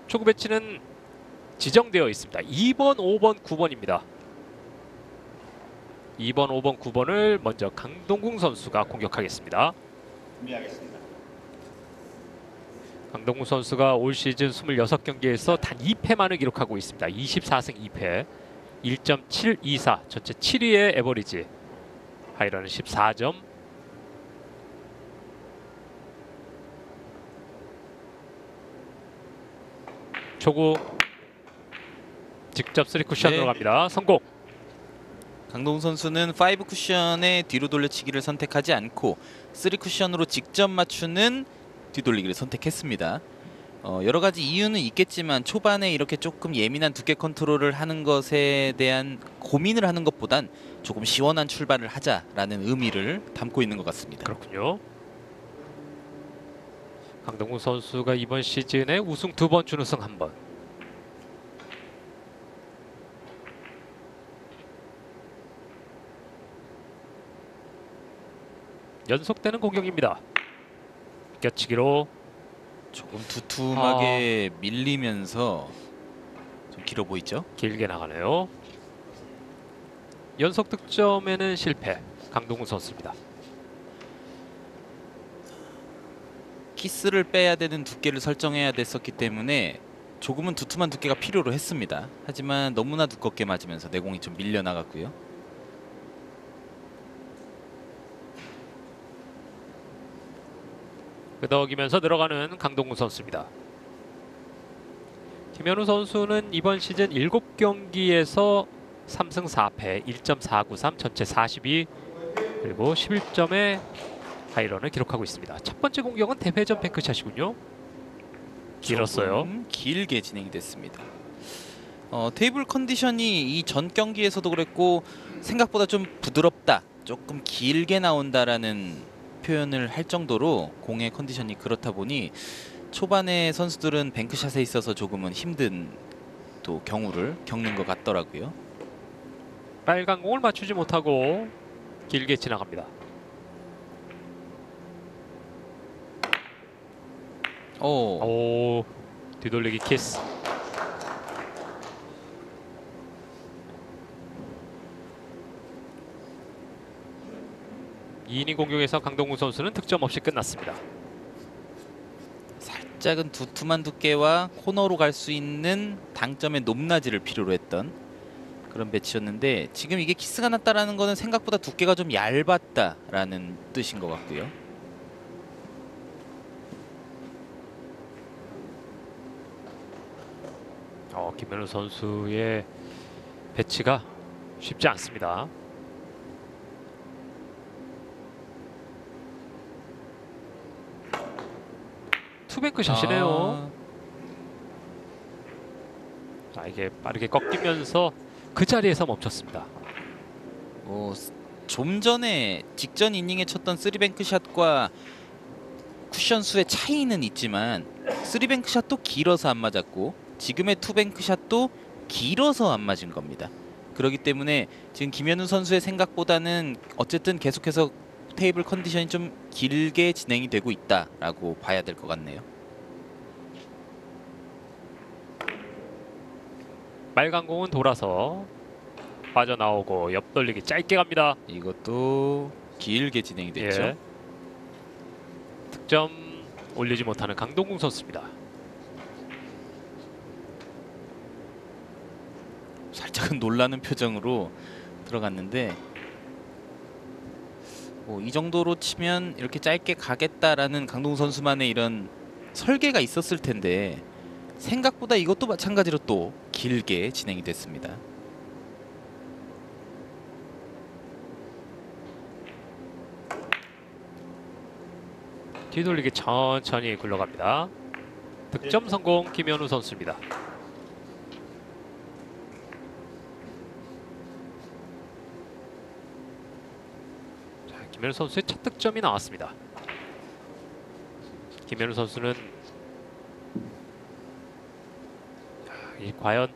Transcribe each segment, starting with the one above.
초구 배치는 지정되어 있습니다. 2번, 5번, 9번입니다. 2번, 5번, 9번을 먼저 강동궁 선수가 공격하겠습니다. 준비하겠습니다. 강동궁 선수가 올 시즌 26경기에서 단 2패만을 기록하고 있습니다. 24승 2패, 1.724, 전체 7위의 에버리지. 하이런은 14점. 초구 직접 3쿠션으로 갑니다. 성공. 강동궁 선수는 5 쿠션의 뒤로 돌려치기를 선택하지 않고 3 쿠션으로 직접 맞추는 뒤돌리기를 선택했습니다. 여러 가지 이유는 있겠지만 초반에 이렇게 조금 예민한 두께 컨트롤을 하는 것에 대한 고민을 하는 것보단 조금 시원한 출발을 하자라는 의미를 담고 있는 것 같습니다. 그렇군요. 강동궁 선수가 이번 시즌에 우승 2번, 준우승 1번. 연속되는 공격입니다. 껴치기로 조금 두툼하게 밀리면서 좀 길어 보이죠? 길게 나가네요. 연속 득점에는 실패. 강동궁 선수입니다. 키스를 빼야 되는 두께를 설정해야 됐었기 때문에 조금은 두툼한 두께가 필요로 했습니다. 하지만 너무나 두껍게 맞으면서 내공이 좀 밀려나갔고요. 끄덕이면서 들어가는 강동궁 선수입니다. 김현우 선수는 이번 시즌 7경기에서 3승 4패, 1.493, 전체 42, 그리고 11점의 하이런을 기록하고 있습니다. 첫 번째 공격은 대회전 뱅크샷이군요. 길었어요. 길게 진행이 됐습니다. 테이블 컨디션이 이 전 경기에서도 그랬고 생각보다 좀 부드럽다, 조금 길게 나온다라는 표현을 할 정도로 공의 컨디션이 그렇다 보니 초반에 선수들은 뱅크샷에 있어서 조금은 힘든 또 경우를 겪는 것 같더라고요. 빨간 공을 맞추지 못하고 길게 지나갑니다. 오, 뒤돌리기 키스. 이이닝 공격에서 강동궁 선수는 득점 없이 끝났습니다. 살짝은 두툼한 두께와 코너로 갈 수 있는 당점의 높낮이를 필요로 했던 그런 배치였는데 지금 이게 키스가 났다라는 거는 생각보다 두께가 좀 얇았다라는 뜻인 것 같고요. 김현우 선수의 배치가 쉽지 않습니다. 투뱅크 샷이네요. 자, 이게 빠르게 꺾이면서 그 자리에서 멈췄습니다. 좀 전에 직전 이닝에 쳤던 3뱅크 샷과 쿠션 수의 차이는 있지만 3뱅크 샷도 길어서 안 맞았고 지금의 투뱅크 샷도 길어서 안 맞은 겁니다. 그렇기 때문에 지금 김현우 선수의 생각보다는 어쨌든 계속해서 테이블 컨디션이 좀 길게 진행이 되고 있다라고 봐야 될 것 같네요. 빨간 공은 돌아서 빠져나오고 옆돌리기 짧게 갑니다. 이것도 길게 진행이 됐죠. 예. 득점 올리지 못하는 강동궁 선수입니다. 살짝은 놀라는 표정으로 들어갔는데 이 정도로 치면 이렇게 짧게 가겠다라는 강동궁 선수만의 이런 설계가 있었을 텐데 생각보다 이것도 마찬가지로 또 길게 진행이 됐습니다. 뒤돌리기 천천히 굴러갑니다. 득점 성공 김현우 선수입니다. 자, 김현우 선수의 첫 득점이 나왔습니다. 김현우 선수는 과연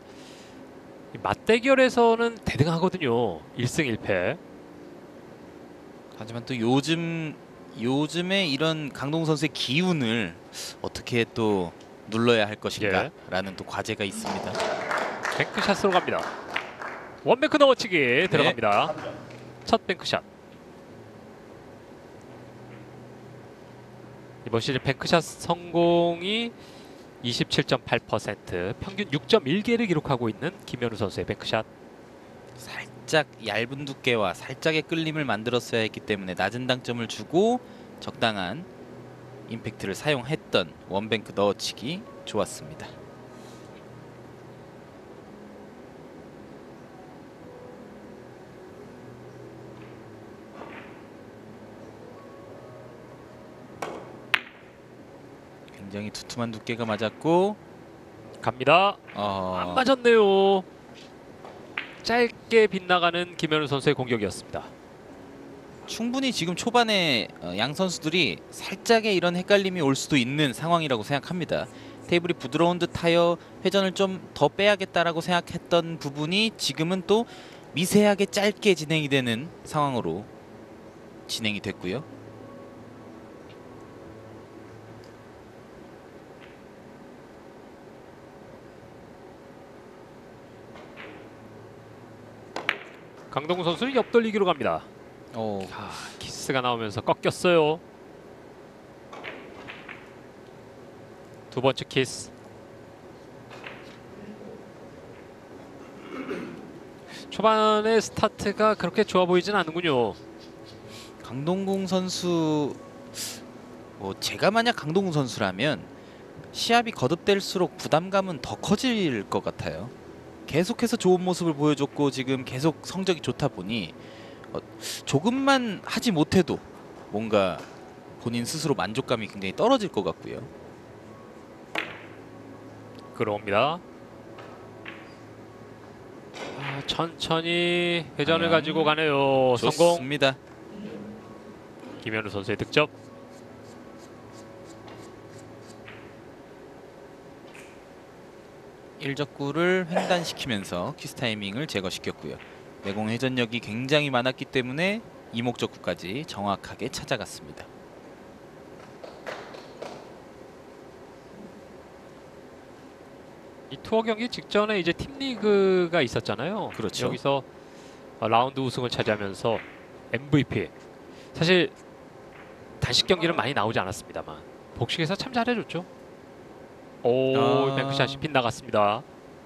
맞대결에서는 대등하거든요. 1승 1패. 하지만 또 요즘에 이런 강동궁 선수의 기운을 어떻게 또 눌러야 할 것인가 라는 또 과제가 있습니다. 뱅크샷으로 갑니다. 원뱅크 넣어치기 들어갑니다. 첫 뱅크샷. 이번 시즌 뱅크샷 성공이 27.8%, 평균 6.1개를 기록하고 있는 김현우 선수의 뱅크샷. 살짝 얇은 두께와 살짝의 끌림을 만들었어야 했기 때문에 낮은 당점을 주고 적당한 임팩트를 사용했던 원뱅크 넣어치기 좋았습니다. 굉장히 두툼한 두께가 맞았고 갑니다. 안 맞았네요. 짧게 빗나가는 김현우 선수의 공격이었습니다. 충분히 지금 초반에 양 선수들이 살짝의 이런 헷갈림이 올 수도 있는 상황이라고 생각합니다. 테이블이 부드러운 듯하여 회전을 좀 더 빼야겠다라고 생각했던 부분이 지금은 또 미세하게 짧게 진행이 되는 상황으로 진행이 됐고요. 강동구 선수는 옆돌리기로 갑니다. 키스가 나오면서 꺾였어요. 두 번째 키스. 초반의 스타트가 그렇게 좋아 보이진 않는군요. 강동궁 선수, 제가 만약 강동궁 선수라면 시합이 거듭될수록 부담감은 더 커질 것 같아요. 계속해서 좋은 모습을 보여줬고 지금 계속 성적이 좋다 보니 조금만 하지 못해도 뭔가 본인 스스로 만족감이 굉장히 떨어질 것 같고요. 끌어옵니다. 천천히 회전을 가지고 가네요. 성공. 좋습니다. 김현우 선수의 득점. 일적구를 횡단시키면서 키스 타이밍을 제거시켰고요. 내공 회전력이 굉장히 많았기 때문에 이목적구까지 정확하게 찾아갔습니다. 이 투어 경기 직전에 이제 팀 리그가 있었잖아요. 그렇죠. 여기서 라운드 우승을 차지하면서 MVP. 사실 단식 경기는 많이 나오지 않았습니다만 복식에서 참 잘해줬죠. 뱅크샷이 빗나갔습니다.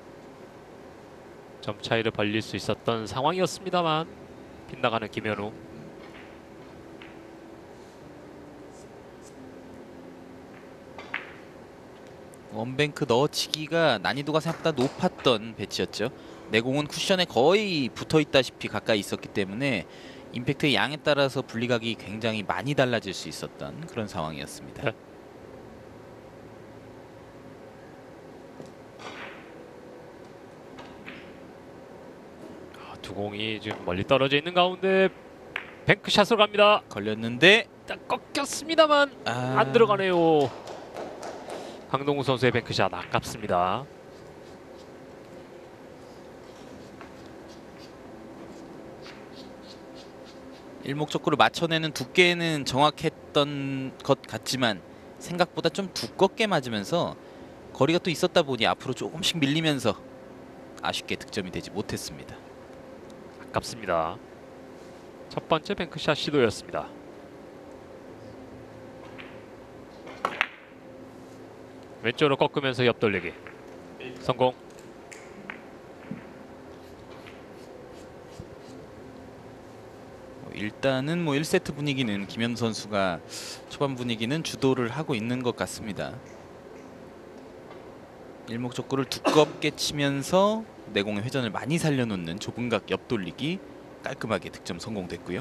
점 차이를 벌릴 수 있었던 상황이었습니다만 빗나가는 김현우. 원뱅크 넣어치기가 난이도가 생각보다 높았던 배치였죠. 내공은 쿠션에 거의 붙어있다시피 가까이 있었기 때문에 임팩트의 양에 따라서 분리각이 굉장히 많이 달라질 수 있었던 그런 상황이었습니다. 네. 두 공이 지금 멀리 떨어져 있는 가운데 뱅크샷으로 갑니다. 걸렸는데 딱 꺾였습니다만 안 들어가네요. 강동우 선수의 뱅크샷 아깝습니다. 일목적구를 맞춰내는 두께는 정확했던 것 같지만 생각보다 좀 두껍게 맞으면서 거리가 또 있었다 보니 앞으로 조금씩 밀리면서 아쉽게 득점이 되지 못했습니다. 아깝습니다. 첫 번째 뱅크샷 시도였습니다. 왼쪽으로 꺾으면서 옆돌리기 성공. 일단은 1세트 분위기는 김현우 선수가 초반 분위기는 주도를 하고 있는 것 같습니다. 일목적구를 두껍게 치면서 내공의 회전을 많이 살려놓는 좁은 각 옆돌리기 깔끔하게 득점 성공됐고요.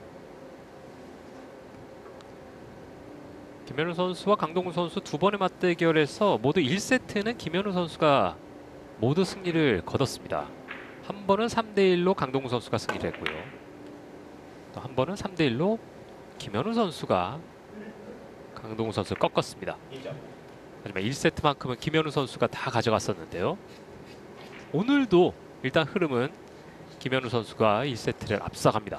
김현우 선수와 강동구 선수 두 번의 맞대결에서 모두 1세트는 김현우 선수가 모두 승리를 거뒀습니다. 한 번은 3대1로 강동구 선수가 승리를 했고요. 또 한 번은 3대1로 김현우 선수가 강동구 선수를 꺾었습니다. 하지만 1세트만큼은 김현우 선수가 다 가져갔었는데요. 오늘도 일단 흐름은 김현우 선수가 1세트를 앞서갑니다.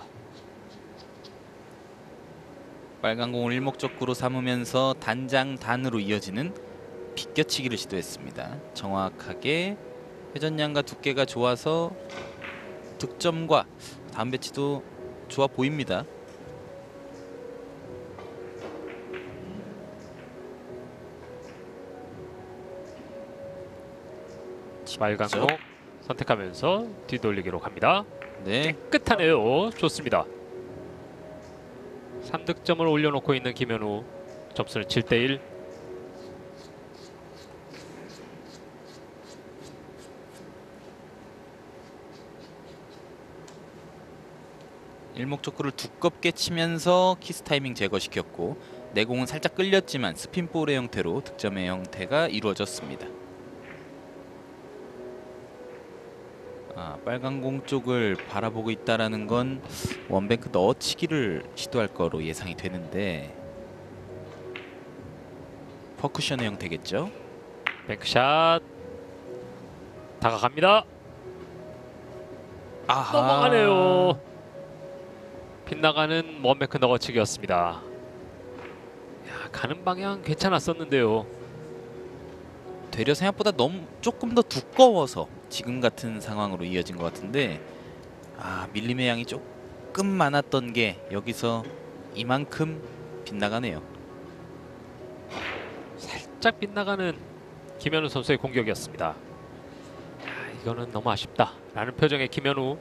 빨간 공을 일목적구로 삼으면서 단장 단으로 이어지는 제껴치기를 시도했습니다. 정확하게 회전량과 두께가 좋아서 득점과 다음 배치도 좋아 보입니다. 빨간 공 선택하면서 뒤돌리기로 갑니다. 네, 깨끗하네요. 좋습니다. 3득점을 올려놓고 있는 김현우. 점수는 7대1. 일목적구를 두껍게 치면서 키스 타이밍 제거시켰고 내공은 살짝 끌렸지만 스핀볼의 형태로 득점의 형태가 이루어졌습니다. 빨간 공 쪽을 바라보고 있다라는 건 원뱅크 넣어치기를 시도할 거로 예상이 되는데 퍼쿠션의 형태겠죠? 뱅크샷 다가갑니다. 아하. 넘어가네요. 빗나가는 원뱅크 넣어치기였습니다. 야, 가는 방향 괜찮았었는데요. 되려 생각보다 너무 조금 더 두꺼워서 지금 같은 상황으로 이어진 것 같은데 밀림의 양이 조금 많았던 게 여기서 이만큼 빗나가네요. 살짝 빗나가는 김현우 선수의 공격이었습니다. 이거는 너무 아쉽다 라는 표정의 김현우.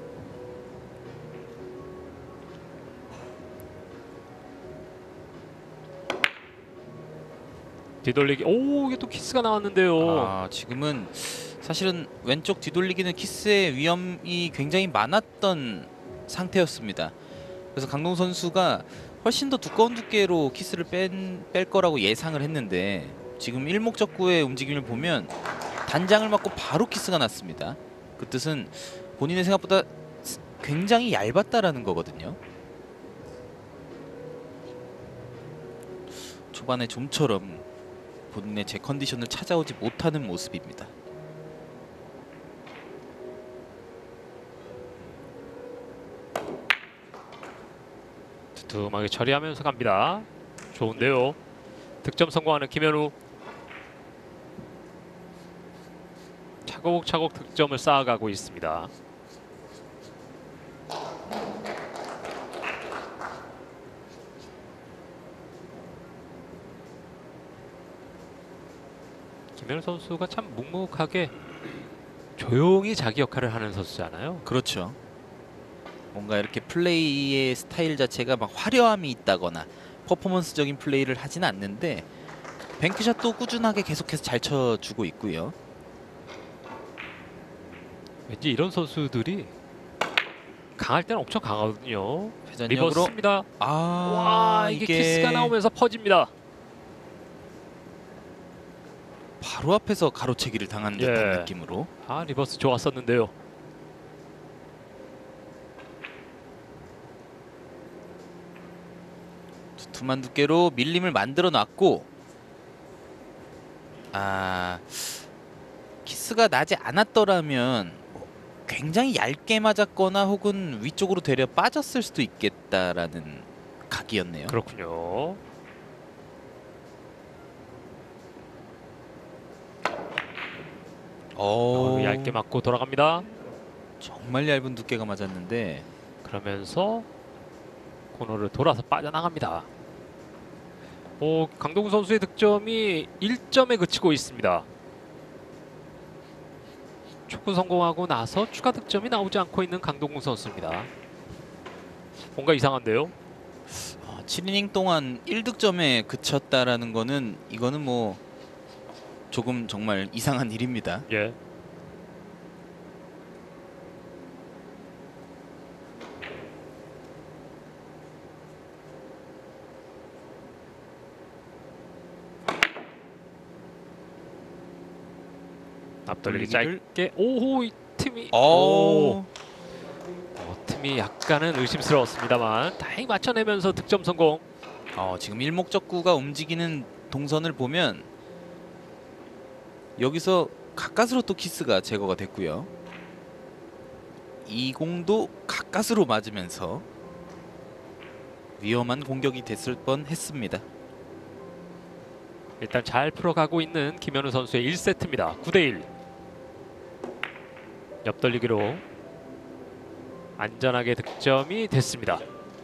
뒤돌리기. 오, 이게 또 키스가 나왔는데요. 지금은 사실은 왼쪽 뒤돌리기는 키스의 위험이 굉장히 많았던 상태였습니다. 그래서 강동 선수가 훨씬 더 두꺼운 두께로 키스를 뺄 거라고 예상을 했는데 지금 일목적구의 움직임을 보면 단장을 맞고 바로 키스가 났습니다. 그 뜻은 본인의 생각보다 굉장히 얇았다라는 거거든요. 초반에 좀처럼 본인의 제 컨디션을 찾아오지 못하는 모습입니다. 두툼하게 처리하면서 갑니다. 좋은데요. 득점 성공하는 김현우. 차곡차곡 득점을 쌓아가고 있습니다. 김현우 선수가 참 묵묵하게 조용히 자기 역할을 하는 선수잖아요. 그렇죠. 뭔가 이렇게 플레이의 스타일 자체가 막 화려함이 있다거나 퍼포먼스적인 플레이를 하진 않는데 뱅크샷도 꾸준하게 계속해서 잘 쳐주고 있고요. 왠지 이런 선수들이 강할 때는 엄청 강하거든요. 회전력으로 리버스입니다. 와, 이게 키스가 나오면서 퍼집니다. 바로 앞에서 가로채기를 당하는 듯한 느낌으로. 리버스 좋았었는데요. 두툼한 두께로 밀림을 만들어 놨고 키스가 나지 않았더라면 굉장히 얇게 맞았거나 혹은 위쪽으로 되려 빠졌을 수도 있겠다라는 각이었네요. 그렇군요. 얇게 맞고 돌아갑니다. 정말 얇은 두께가 맞았는데 그러면서 코너를 돌아서 빠져나갑니다. 강동구 선수의 득점이 1점에 그치고 있습니다. 축구 성공하고 나서 추가 득점이 나오지 않고 있는 강동구 선수입니다. 뭔가 이상한데요? 7이닝 동안 1득점에 그쳤다라는 거는 이거는 뭐 조금 정말 이상한 일입니다. 예. 앞돌리기 짧게. 오호, 이 틈이. 틈이 약간은 의심스러웠습니다만 다행히 맞춰내면서 득점 성공. 지금 일목적구가 움직이는 동선을 보면 여기서 가까스로 또 키스가 제거가 됐고요. 이 공도 가까스로 맞으면서 위험한 공격이 됐을 뻔했습니다. 일단 잘 풀어가고 있는 김현우 선수의 1세트입니다. 9대1. 옆돌리기로 안전하게 득점이 됐습니다.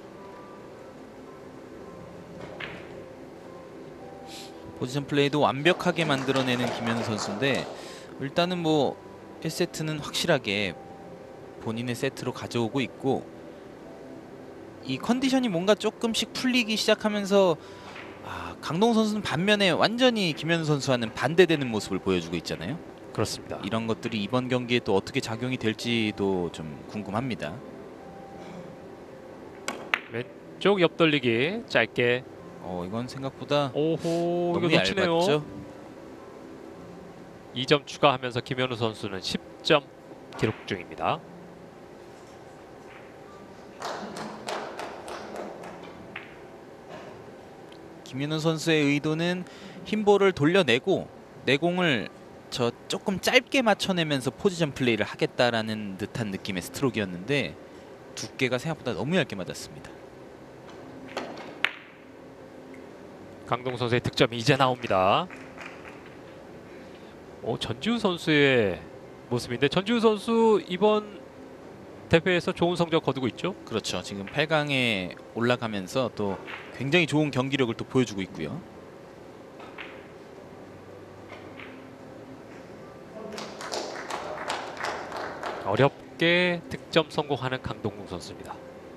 포지션 플레이도 완벽하게 만들어내는 김현우 선수인데 일단은 뭐 1세트는 확실하게 본인의 세트로 가져오고 있고 이 컨디션이 뭔가 조금씩 풀리기 시작하면서 강동우 선수는 반면에 완전히 김현우 선수와는 반대되는 모습을 보여주고 있잖아요. 그렇습니다. 이런 것들이 이번 경기에 또 어떻게 작용이 될지도 좀 궁금합니다. 왼쪽 옆돌리기 짧게. 이건 생각보다 오호, 너무 이거 놓치네요. 얇았죠. 2점 추가하면서 김현우 선수는 10점 기록 중입니다. 김현우 선수의 의도는 흰볼을 돌려내고 내공을 조금 짧게 맞춰내면서 포지션 플레이를 하겠다라는 듯한 느낌의 스트로크였는데 두께가 생각보다 너무 얇게 맞았습니다. 강동 선수의 득점이 이제 나옵니다. 전지우 선수의 모습인데 전지우 선수 이번 대회에서 좋은 성적 거두고 있죠? 그렇죠. 지금 8강에 올라가면서 또 굉장히 좋은 경기력을 또 보여주고 있고요. 어렵게 득점 성공하는 강동궁 선수입니다.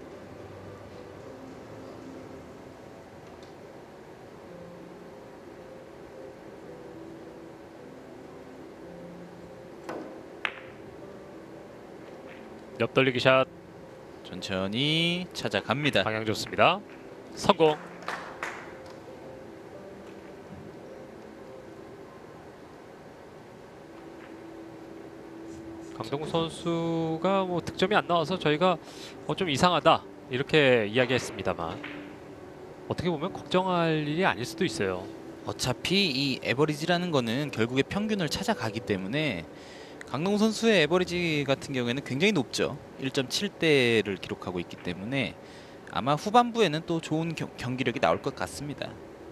옆돌리기 샷 천천히 찾아갑니다. 방향 좋습니다. 성공. 강동구 선수가 뭐 득점이 안 나와서 저희가 좀 이상하다 이렇게 이야기했습니다만 어떻게 보면 걱정할 일이 아닐 수도 있어요. 어차피 이 에버리지라는 거는 결국에 평균을 찾아가기 때문에 강동우 선수의 에버리지 같은 경우에는 굉장히 높죠. 1.7대를 기록하고 있기 때문에 아마 후반부에는 또 좋은 경기력이 나올 것 같습니다.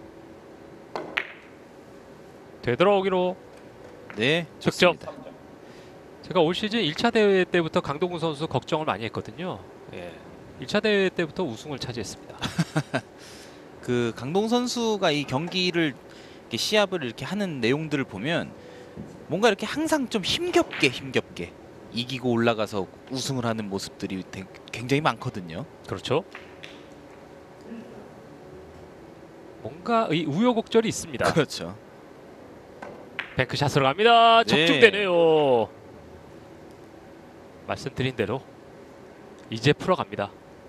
되돌아오기로. 네, 득점. 좋습니다. 제가 올 시즌 1차 대회 때부터 강동구 선수 걱정을 많이 했거든요. 1차 대회 때부터 우승을 차지했습니다. 그 강동우 선수가 이 경기를 이렇게 시합을 이렇게 하는 내용들을 보면 뭔가 이렇게 항상 좀 힘겹게 이기고 올라가서 우승을 하는 모습들이 굉장히 많거든요. 그렇죠. 뭔가 이 우여곡절이 있습니다. 그렇죠. 뱅크샷으로 갑니다. 네. 적중되네요. 말씀드린 대로 이제 풀어갑니다.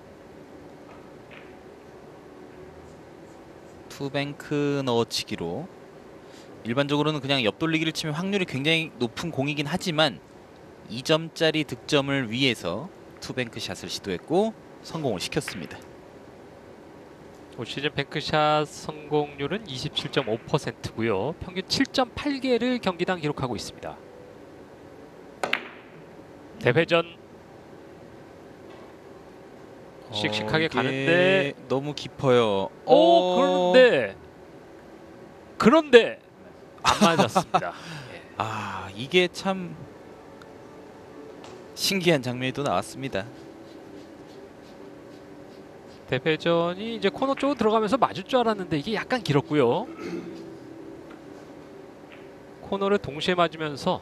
투뱅크 넣어치기로 일반적으로는 그냥 옆돌리기를 치면 확률이 굉장히 높은 공이긴 하지만 2점짜리 득점을 위해서 투뱅크 샷을 시도했고 성공을 시켰습니다. 올 시즌 뱅크샷 성공률은 27.5%고요. 평균 7.8개를 경기당 기록하고 있습니다. 대회전 씩씩하게 가는데 너무 깊어요. 그런데 안 맞았습니다. 이게 참 신기한 장면이 또 나왔습니다. 대회전이 이제 코너 쪽으로 들어가면서 맞을 줄 알았는데 이게 약간 길었고요. 코너를 동시에 맞으면서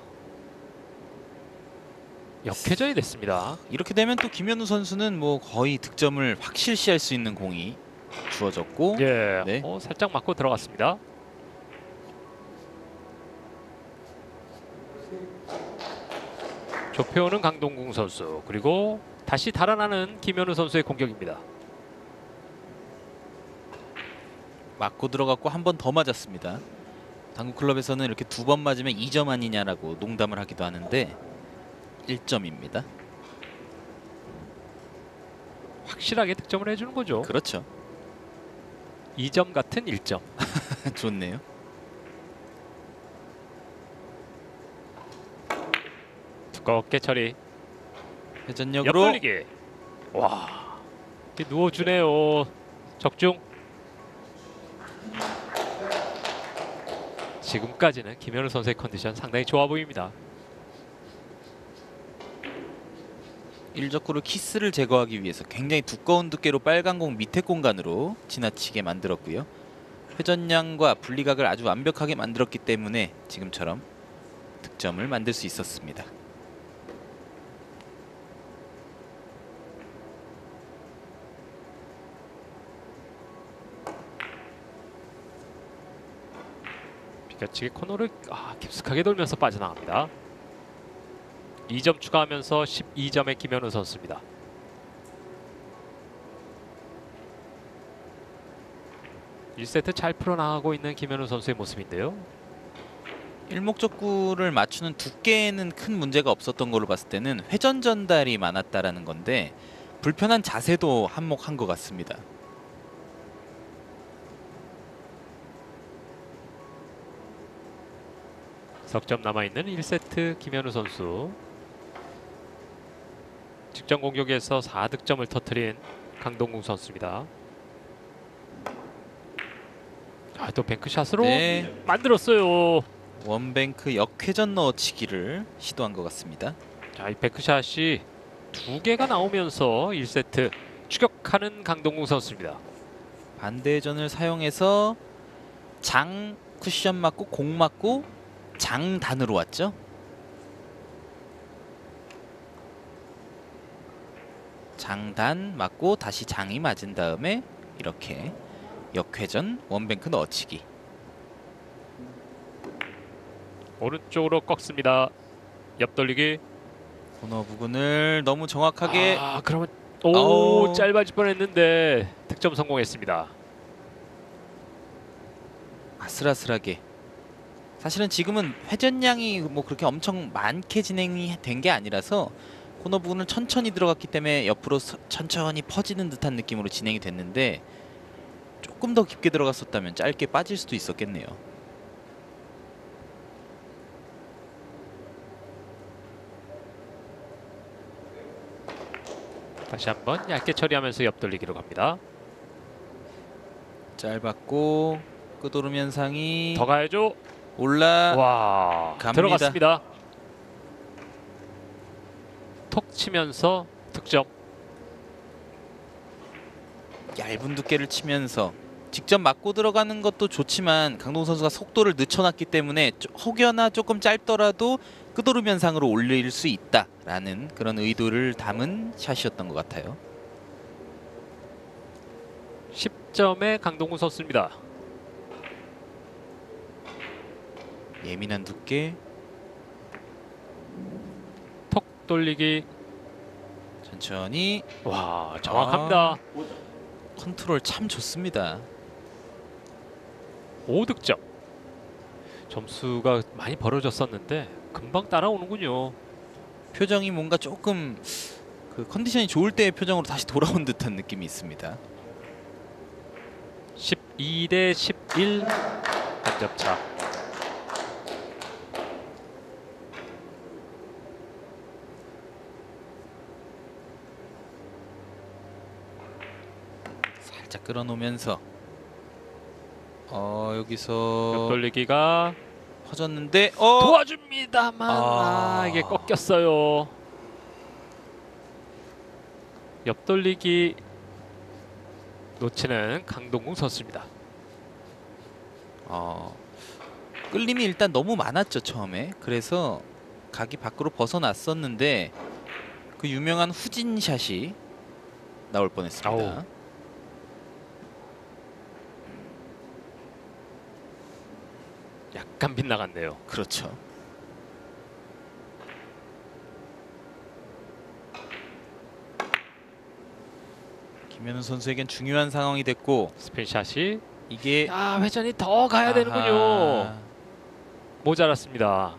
역회전이 됐습니다. 이렇게 되면 또 김현우 선수는 뭐 거의 득점을 확실시할 수 있는 공이 주어졌고 네. 살짝 맞고 들어갔습니다. 좁혀오는 강동궁 선수, 그리고 다시 달아나는 김현우 선수의 공격입니다. 맞고 들어갔고 한 번 더 맞았습니다. 당구 클럽에서는 이렇게 2번 맞으면 2점 아니냐라고 농담을 하기도 하는데 1점입니다. 확실하게 득점을 해주는 거죠. 그렇죠. 2점 같은 1점. 좋네요. 두껍게 처리. 회전력으로 옆돌리기. 와, 이렇게 누워주네요. 적중. 지금까지는 김현우 선수의 컨디션 상당히 좋아 보입니다. 1적구를 키스를 제거하기 위해서 굉장히 두꺼운 두께로 빨간 공 밑에 공간으로 지나치게 만들었고요. 회전량과 분리각을 아주 완벽하게 만들었기 때문에 지금처럼 득점을 만들 수 있었습니다. 비껴치기 코너를 깊숙하게 돌면서 빠져나갑니다. 2점 추가하면서 12점의 김현우 선수입니다. 이 세트 잘 풀어나가고 있는 김현우 선수의 모습인데요. 일목적구를 맞추는 두께에는 큰 문제가 없었던 걸로 봤을 때는 회전 전달이 많았다라는 건데 불편한 자세도 한몫한 것 같습니다. 석점 남아있는 1세트 김현우 선수. 직전 공격에서 4득점을 터뜨린 강동궁 선수입니다. 또 뱅크샷으로 네. 만들었어요. 원뱅크 역회전 넣어치기를 시도한 것 같습니다. 자, 이 뱅크샷이 2개가 나오면서 1세트 추격하는 강동궁 선수입니다. 반대전을 사용해서 장 쿠션 맞고 공 맞고 장단으로 왔죠. 장단 맞고 다시 장이 맞은 다음에 이렇게 역회전 원뱅크 넣어치기. 오른쪽으로 꺾습니다. 옆돌리기. 코너 부분을 너무 정확하게. 그러면 아우. 짧아질 뻔했는데 득점 성공했습니다. 아슬아슬하게. 사실은 지금은 회전량이 뭐 그렇게 엄청 많게 진행이 된 게 아니라서 코너 부분은 천천히 들어갔기 때문에 옆으로 천천히 퍼지는 듯한 느낌으로 진행이 됐는데 조금 더 깊게 들어갔었다면 짧게 빠질 수도 있었겠네요. 다시 한번 얇게 처리하면서 옆돌리기로 갑니다. 짧았고 끄도름 현상이 더 가야죠. 올라 갑니다. 들어갔습니다. 톡 치면서 득점. 얇은 두께를 치면서 직접 맞고 들어가는 것도 좋지만 강동 선수가 속도를 늦춰놨기 때문에 혹여나 조금 짧더라도 끄도름 현상으로 올릴 수 있다라는 그런 의도를 담은 샷이었던 것 같아요. 10점의 강동구 선수입니다. 예민한 두께. 톡 돌리기. 천천히. 정확합니다. 컨트롤 참 좋습니다. 5득점. 점수가 많이 벌어졌었는데 금방 따라오는군요. 표정이 뭔가 조금 그 컨디션이 좋을 때의 표정으로 다시 돌아온 듯한 느낌이 있습니다. 12대 11 한 점 차. 살짝 끌어놓으면서 여기서 옆돌리기가 퍼졌는데 도와줍니다만 이게 꺾였어요. 옆돌리기 놓치는 강동궁 선수입니다. 끌림이 일단 너무 많았죠 처음에. 그래서 각이 밖으로 벗어났었는데 그 유명한 후진샷이 나올 뻔했습니다. 약간 빗나갔네요. 그렇죠. 김현우 선수에겐 중요한 상황이 됐고 스핀샷이 이게 회전이 더 가야 되는군요. 모자랐습니다.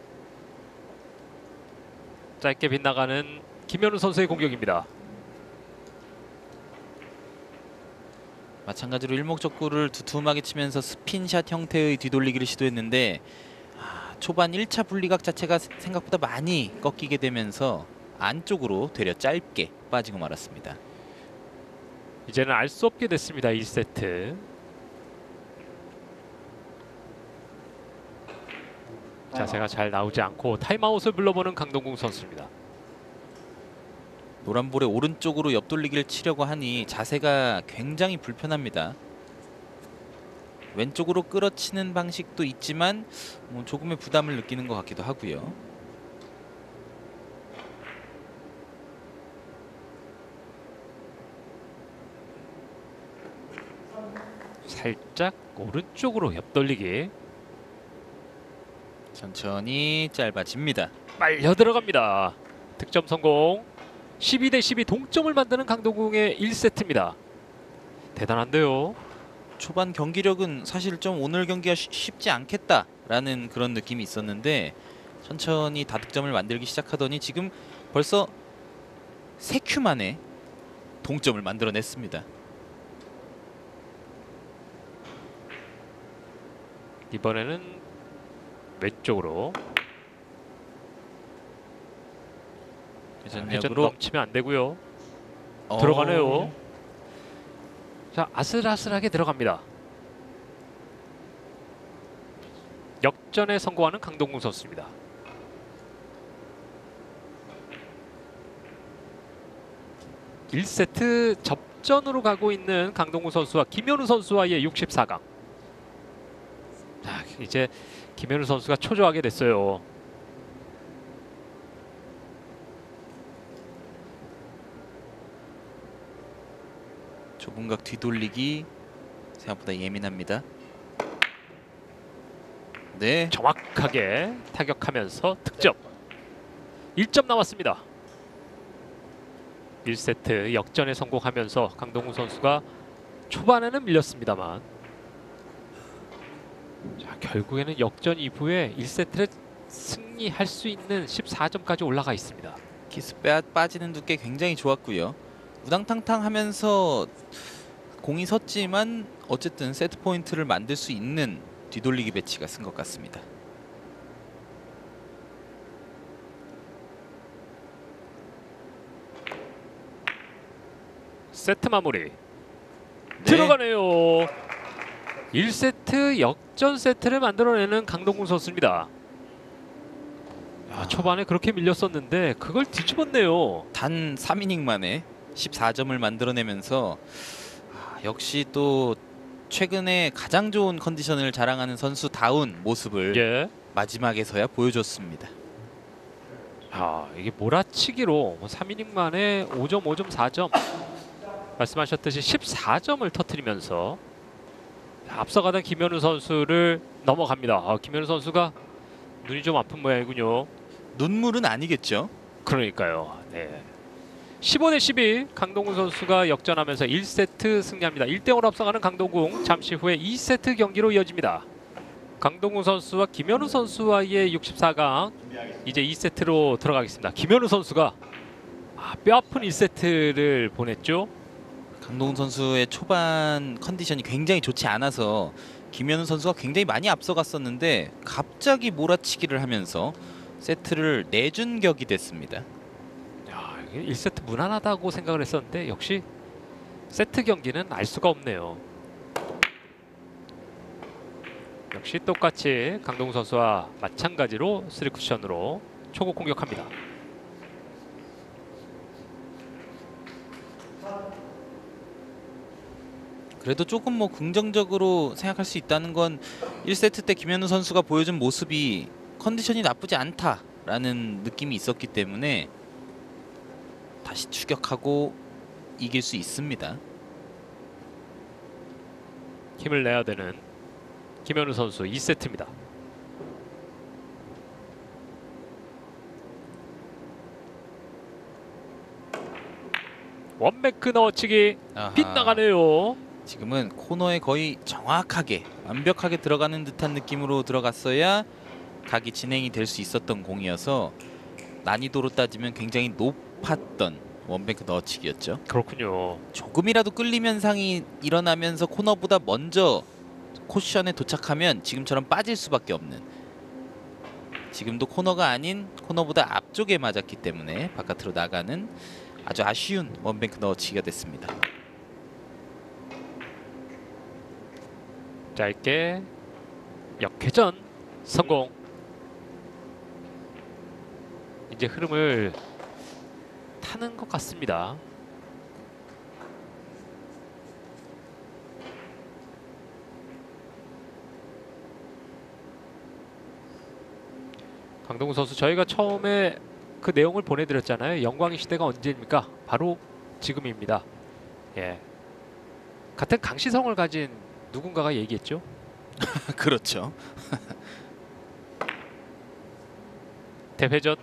짧게 빗나가는 김현우 선수의 공격입니다. 마찬가지로 일목적구를 두툼하게 치면서 스핀샷 형태의 뒤돌리기를 시도했는데 초반 1차 분리각 자체가 생각보다 많이 꺾이게 되면서 안쪽으로 되려 짧게 빠지고 말았습니다. 이제는 알 수 없게 됐습니다. 1세트. 자세가 잘 나오지 않고 타임아웃을 불러보는 강동궁 선수입니다. 노란 볼에 오른쪽으로 옆돌리기를 치려고 하니 자세가 굉장히 불편합니다. 왼쪽으로 끌어치는 방식도 있지만 뭐 조금의 부담을 느끼는 것 같기도 하고요. 살짝 오른쪽으로 옆돌리기. 천천히 짧아집니다. 빨려 들어갑니다. 득점 성공. 12대 12 동점을 만드는 강동궁의 1세트입니다. 대단한데요. 초반 경기력은 사실 좀 오늘 경기가 쉽지 않겠다라는 그런 느낌이 있었는데 천천히 다득점을 만들기 시작하더니 지금 벌써 3큐 만에 동점을 만들어냈습니다. 이번에는 왼쪽으로. 회전 회전력으로 넘치면 안 되고요. 들어가네요. 자, 아슬아슬하게 들어갑니다. 역전에 성공하는 강동궁 선수입니다. (1세트) 접전으로 가고 있는 강동궁 선수와 김현우 선수와의 64강. 자, 이제 김현우 선수가 초조하게 됐어요. 좁은 각 뒤돌리기 생각보다 예민합니다. 네, 정확하게 타격하면서 득점. 1점 남았습니다. 1세트 역전에 성공하면서 강동궁 선수가 초반에는 밀렸습니다만, 자, 결국에는 역전 이후에 1세트를 승리할 수 있는 14점까지 올라가 있습니다. 키스 빠지는 두께 굉장히 좋았고요. 우당탕탕 하면서 공이 섰지만 어쨌든 세트 포인트를 만들 수 있는 뒤돌리기 배치가 쓴 것 같습니다. 세트 마무리. 네. 들어가네요. 1세트 역전 세트를 만들어내는 강동궁 선수입니다. 초반에 그렇게 밀렸었는데 그걸 뒤집었네요. 단 3이닝 만에 14점을 만들어내면서 역시 또 최근에 가장 좋은 컨디션을 자랑하는 선수다운 모습을 예. 마지막에서야 보여줬습니다. 이게 몰아치기로 3이닝 만에 5점, 5점, 4점 말씀하셨듯이 14점을 터뜨리면서 앞서가던 김현우 선수를 넘어갑니다. 김현우 선수가 눈이 좀 아픈 모양이군요. 눈물은 아니겠죠? 그러니까요. 네. 15대 12 강동궁 선수가 역전하면서 1세트 승리합니다. 1대0으로 앞서가는 강동궁, 잠시 후에 2세트 경기로 이어집니다. 강동궁 선수와 김현우 선수와의 64강, 이제 2세트로 들어가겠습니다. 김현우 선수가 뼈아픈 1세트를 보냈죠. 강동훈 선수의 초반 컨디션이 굉장히 좋지 않아서 김현우 선수가 굉장히 많이 앞서갔었는데 갑자기 몰아치기를 하면서 세트를 내준 격이 됐습니다. 1세트 무난하다고 생각을 했었는데 역시 세트 경기는 알 수가 없네요. 역시 똑같이 강동훈 선수와 마찬가지로 3쿠션으로 초구 공격합니다. 그래도 조금 뭐 긍정적으로 생각할 수 있다는 건 1세트 때 김현우 선수가 보여준 모습이 컨디션이 나쁘지 않다라는 느낌이 있었기 때문에 다시 추격하고 이길 수 있습니다. 힘을 내야 되는 김현우 선수 2세트입니다. 원뱅크 넣어치기 빗나가네요. 지금은 코너에 거의 정확하게 완벽하게 들어가는 듯한 느낌으로 들어갔어야 각이 진행이 될 수 있었던 공이어서 난이도로 따지면 굉장히 높았던 원뱅크 넣어치기였죠. 그렇군요. 조금이라도 끌림 현상이 일어나면서 코너보다 먼저 쿠션에 도착하면 지금처럼 빠질 수밖에 없는, 지금도 코너가 아닌 코너보다 앞쪽에 맞았기 때문에 바깥으로 나가는 아주 아쉬운 원뱅크 넣어치기가 됐습니다. 짧게 역회전 성공. 이제 흐름을 타는 것 같습니다. 강동구 선수, 저희가 처음에 그 내용을 보내드렸잖아요. 영광의 시대가 언제입니까? 바로 지금입니다. 예, 같은 강시성을 가진 누군가가 얘기했죠. 그렇죠. 대회전.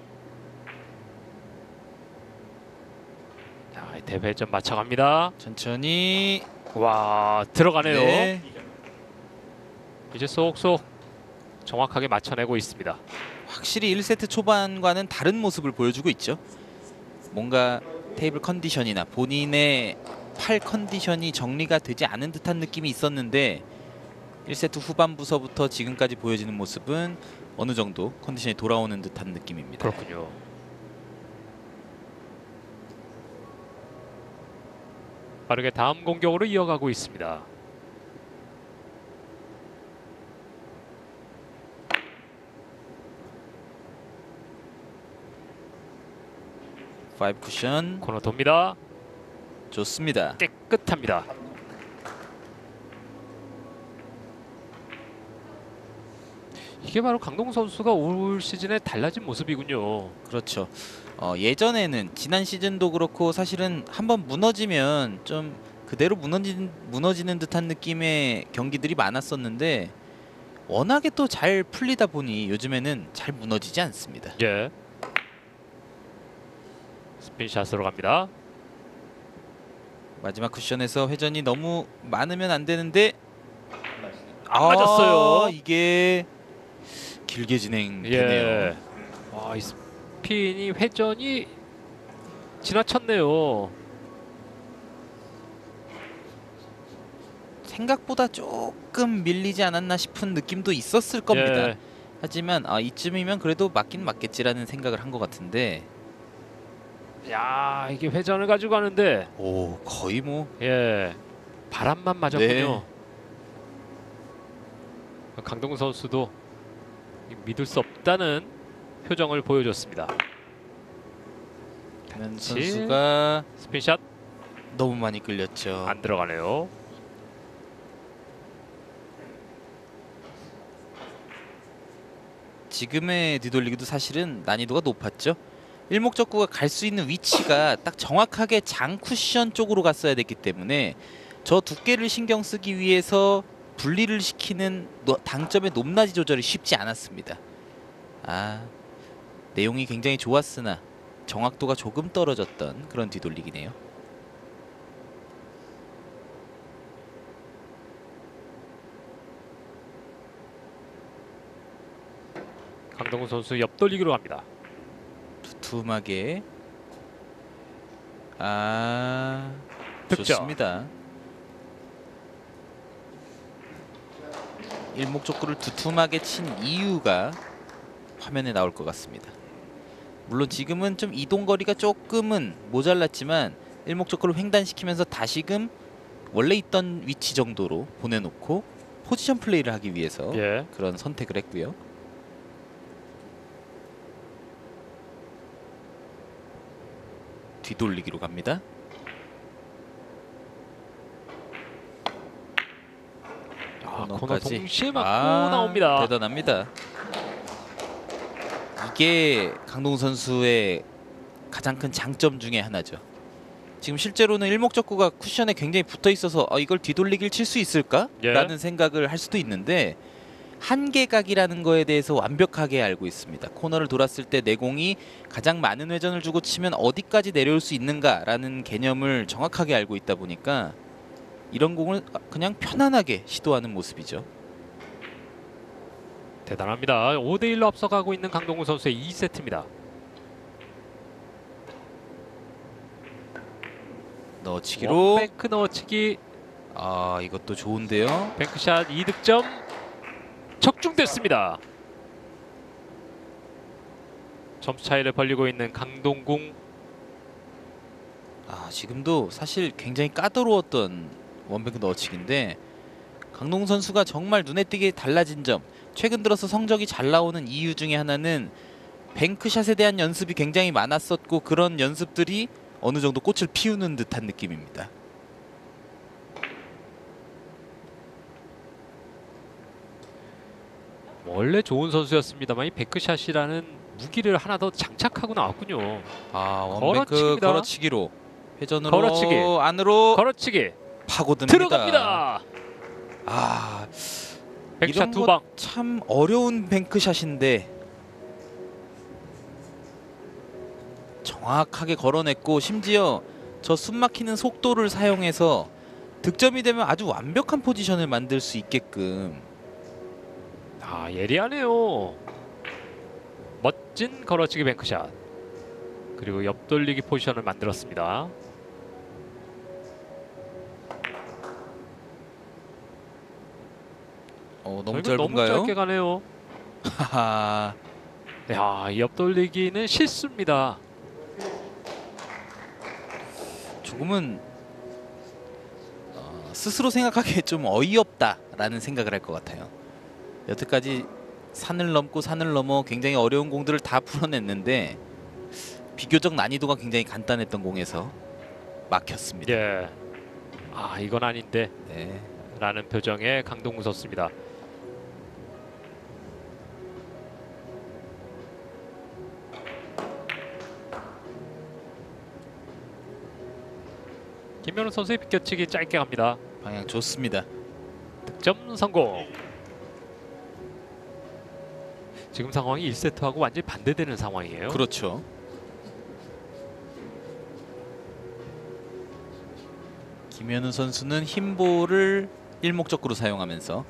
자, 대회전 맞춰갑니다. 천천히. 와, 들어가네요. 네. 이제 쏙쏙 정확하게 맞춰내고 있습니다. 확실히 1세트 초반과는 다른 모습을 보여주고 있죠. 뭔가 테이블 컨디션이나 본인의 팔 컨디션이 정리가 되지 않은 듯한 느낌이 있었는데 1세트 후반부서부터 지금까지 보여지는 모습은 어느 정도 컨디션이 돌아오는 듯한 느낌입니다. 그렇군요. 빠르게 다음 공격으로 이어가고 있습니다. 파이브 쿠션 코너 돕니다. 좋습니다. 깨끗합니다. 이게 바로 강동 선수가 올 시즌에 달라진 모습이군요. 그렇죠. 예전에는 지난 시즌도 그렇고 사실은 한번 무너지면 좀 그대로 무너지는 듯한 느낌의 경기들이 많았었는데 워낙에 또 잘 풀리다 보니 요즘에는 잘 무너지지 않습니다. 예. 스핀샷으로 갑니다. 마지막 쿠션에서 회전이 너무 많으면 안 되는데 안 맞았어요. 이게 길게 진행되네요. 예. 와, 이 스핀이 회전이 지나쳤네요. 생각보다 조금 밀리지 않았나 싶은 느낌도 있었을 겁니다. 예. 하지만 이쯤이면 그래도 맞긴 맞겠지라는 생각을 한 것 같은데 야, 이게 회전을 가지고 가는데 오 거의 뭐 예, 바람만 맞았군요. 네. 강동구 선수도 믿을 수 없다는 표정을 보여줬습니다. 면 같이 선수가 스핀샷 너무 많이 끌렸죠. 안 들어가네요. 지금의 뒤돌리기도 사실은 난이도가 높았죠. 일목적구가 갈 수 있는 위치가 딱 정확하게 장 쿠션 쪽으로 갔어야 됐기 때문에 저 두께를 신경 쓰기 위해서 분리를 시키는 당점의 높낮이 조절이 쉽지 않았습니다. 내용이 굉장히 좋았으나 정확도가 조금 떨어졌던 그런 뒤돌리기네요. 강동구 선수 옆돌리기로 갑니다. 두툼하게 득점. 좋습니다. 일목적구를 두툼하게 친 이유가 화면에 나올 것 같습니다. 물론 지금은 좀 이동거리가 조금은 모자랐지만 일목적구를 횡단시키면서 다시금 원래 있던 위치 정도로 보내놓고 포지션 플레이를 하기 위해서 예. 그런 선택을 했고요. 뒤돌리기로 갑니다. 코너 코너까지. 동시에 맞고 나옵니다. 대단합니다. 이게 강동구 선수의 가장 큰 장점 중에 하나죠. 지금 실제로는 일목적구가 쿠션에 굉장히 붙어 있어서 이걸 뒤돌리기를 칠 수 있을까? 예. 라는 생각을 할 수도 있는데 한계각이라는 거에 대해서 완벽하게 알고 있습니다. 코너를 돌았을 때 내공이 가장 많은 회전을 주고 치면 어디까지 내려올 수 있는가라는 개념을 정확하게 알고 있다 보니까 이런 공을 그냥 편안하게 시도하는 모습이죠. 대단합니다. 5대1로 앞서가고 있는 강동구 선수의 2세트입니다. 넣어치기로 원뱅크 넣어치기, 이것도 좋은데요. 뱅크샷 2득점 적중됐습니다. 점수 차이를 벌리고 있는 강동궁. 지금도 사실 굉장히 까다로웠던 원뱅크 넣어치기인데 강동 선수가 정말 눈에 띄게 달라진 점, 최근 들어서 성적이 잘 나오는 이유 중에 하나는 뱅크샷에 대한 연습이 굉장히 많았었고 그런 연습들이 어느 정도 꽃을 피우는 듯한 느낌입니다. 원래 좋은 선수였습니다만 이 뱅크샷이라는 무기를 하나 더 장착하고 나왔군요. 아, 원뱅크 걸어치기입니다. 걸어치기로 회전으로 걸어치기. 안으로 걸어치기 파고듭니다. 들어갑니다. 아, 뱅크샷 이런 두 것 방. 참 어려운 뱅크샷인데 정확하게 걸어냈고 심지어 저 숨막히는 속도를 사용해서 득점이 되면 아주 완벽한 포지션을 만들 수 있게끔. 아, 예리하네요. 멋진 걸어치기 뱅크샷. 그리고 옆돌리기 포지션을 만들었습니다. 너무 이거 너무 짧은가요? 짧게 가네요. 하하. 야, 이 옆돌리기는 실수입니다. 조금은 스스로 생각하기에 좀 어이없다라는 생각을 할 것 같아요. 여태까지 산을 넘고 산을 넘어 굉장히 어려운 공들을 다 풀어냈는데 비교적 난이도가 굉장히 간단했던 공에서 막혔습니다. 예. 아, 이건 아닌데 네. 라는 표정의 강동구 선수입니다. 김현우 선수의 비껴치기 짧게 갑니다. 방향 좋습니다. 득점 성공. 지금 상황이 1세트하고 완전히 반대되는 상황이에요. 그렇죠. 김현우 선수는 흰볼을 일목적으로 사용하면서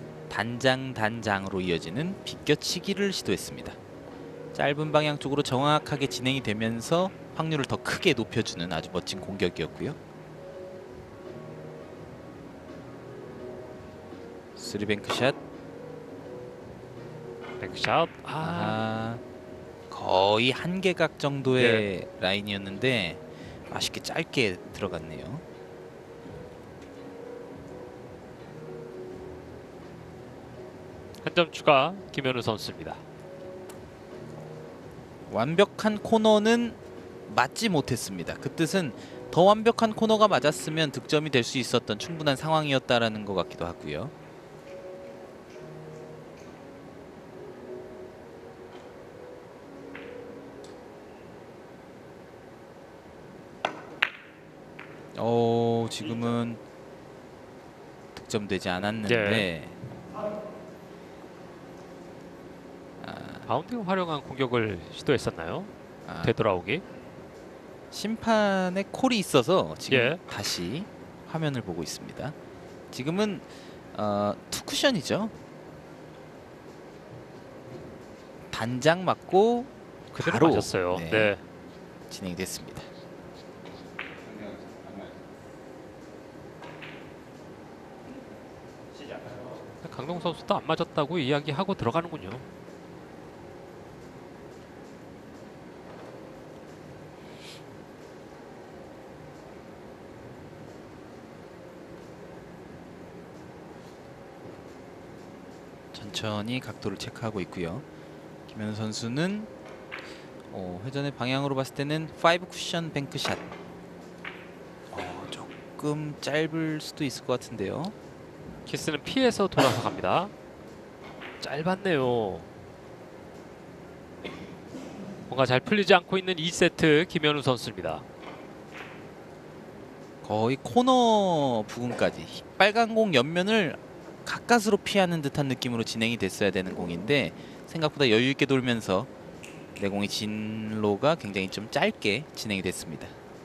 단장으로 이어지는 비껴치기를 시도했습니다. 짧은 방향 쪽으로 정확하게 진행이 되면서 확률을 더 크게 높여주는 아주 멋진 공격이었고요. 쓰리뱅크샷. 뱅크샷. 거의 한계각 정도의 라인이었는데 아쉽게 짧게 들어갔네요. 한 점 추가 김현우 선수입니다. 완벽한 코너는 맞지 못했습니다. 그 뜻은 더 완벽한 코너가 맞았으면 득점이 될 수 있었던 충분한 상황이었다라는 것 같기도 하고요. 지금은 득점되지 않았는데 바운딩을 활용한 공격을 시도했었나요? 되돌아오기. 심판의 콜이 있어서 지금 예. 다시 화면을 보고 있습니다. 지금은 투 쿠션이죠. 단장 맞고 그대로 바로 맞았어요. 네, 네. 진행이 됐습니다. 강동 선수도 안 맞았다고 이야기하고 들어가는군요. 천천히 각도를 체크하고 있고요. 김현우 선수는 회전의 방향으로 봤을 때는 5 쿠션 뱅크샷. 조금 짧을 수도 있을 것 같은데요. 키스는 피해서 돌아서 갑니다. 짧았네요. 뭔가 잘 풀리지 않고 있는 2세트 김현우 선수입니다. 거의 코너 부근까지 빨간 공 옆면을 가까스로 피하는 듯한 느낌으로 진행이 됐어야 되는 공인데 생각보다 여유 있게 돌면서 내공의 진로가 굉장히 좀 짧게 진행이 됐습니다.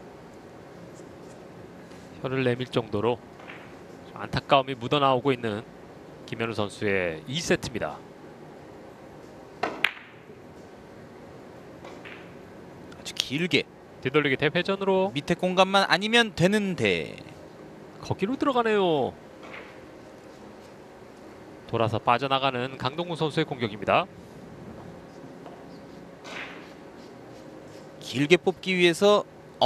혀를 내밀 정도로 안타까움이 묻어나오고 있는 김현우 선수의 2세트입니다. 아주 길게 뒤돌리기 대회전으로 밑에 공간만 아니면 되는데 거기로 들어가네요. 돌아서 빠져나가는 강동구 선수의 공격입니다. 길게 뽑기 위해서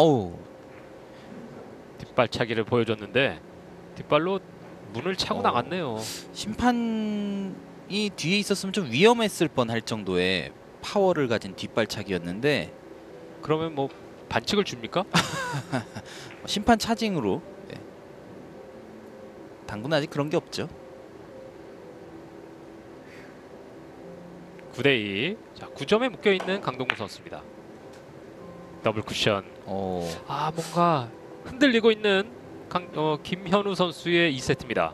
뒷발차기를 보여줬는데 뒷발로 문을 차고 나갔네요. 심판이 뒤에 있었으면 좀 위험했을 뻔할 정도의 파워를 가진 뒷발차기였는데 그러면 뭐 반칙을 줍니까? 심판 차징으로 네. 당구는 아직 그런 게 없죠. 9대2. 자, 9점에 묶여 있는 강동구 선수입니다. 더블 쿠션. 아, 뭔가 흔들리고 있는 김현우 선수의 2세트입니다.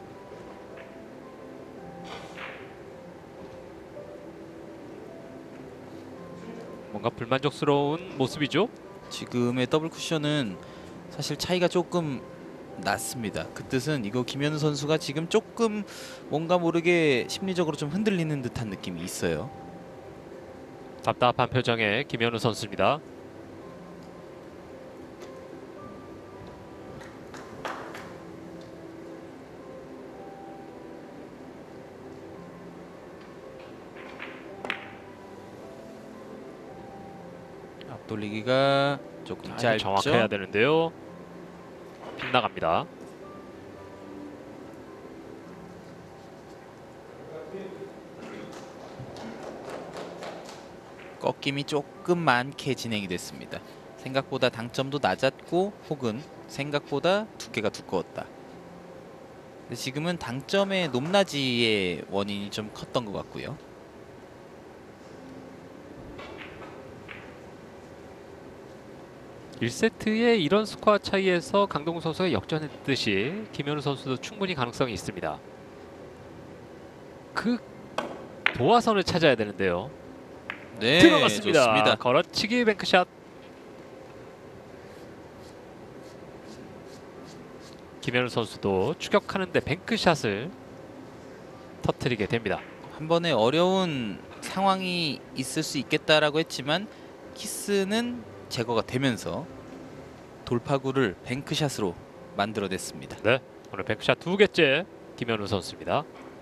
뭔가 불만족스러운 모습이죠. 지금의 더블 쿠션은 사실 차이가 조금 났습니다. 그 뜻은 이거 김현우 선수가 지금 조금 뭔가 모르게 심리적으로 좀 흔들리는 듯한 느낌이 있어요. 답답한 표정의 김현우 선수입니다. 앞돌리기가 조금 자, 짧죠. 정확해야 되는데요. 빗나갑니다. 꺾임이 조금 많게 진행이 됐습니다. 생각보다 당점도 낮았고 혹은 생각보다 두께가 두꺼웠다. 근데 지금은 당점의 높낮이의 원인이 좀 컸던 것 같고요. 일 세트의 이런 스코어 차이에서 강동구 선수가 역전했듯이 김현우 선수도 충분히 가능성이 있습니다. 그 도화선을 찾아야 되는데요. 네, 들어갔습니다. 좋습니다. 걸어치기 뱅크샷. 김현우 선수도 추격하는데 뱅크샷을 터뜨리게 됩니다. 한 번에 어려운 상황이 있을 수 있겠다라고 했지만 키스는 제거가 되면서 돌파구를 뱅크샷으로 만들어냈습니다. 네, 오늘 뱅크샷 2개째 김현우 선수입니다.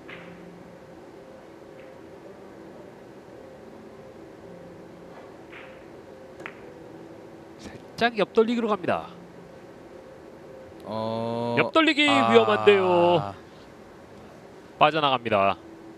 살짝 옆돌리기로 갑니다. 옆돌리기 위험한데요. 빠져나갑니다.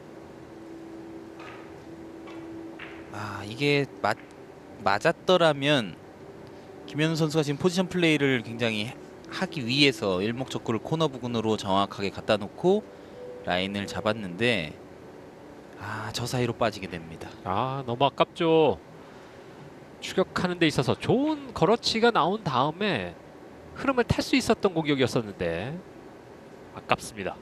이게 맞았더라면 김현우 선수가 지금 포지션 플레이를 굉장히 하기 위해서 일목적구를 코너 부근으로 정확하게 갖다 놓고 라인을 잡았는데 저 사이로 빠지게 됩니다. 너무 아깝죠. 추격하는 데 있어서 좋은 걸어치가 나온 다음에 흐름을 탈 수 있었던 공격이었었는데 아깝습니다.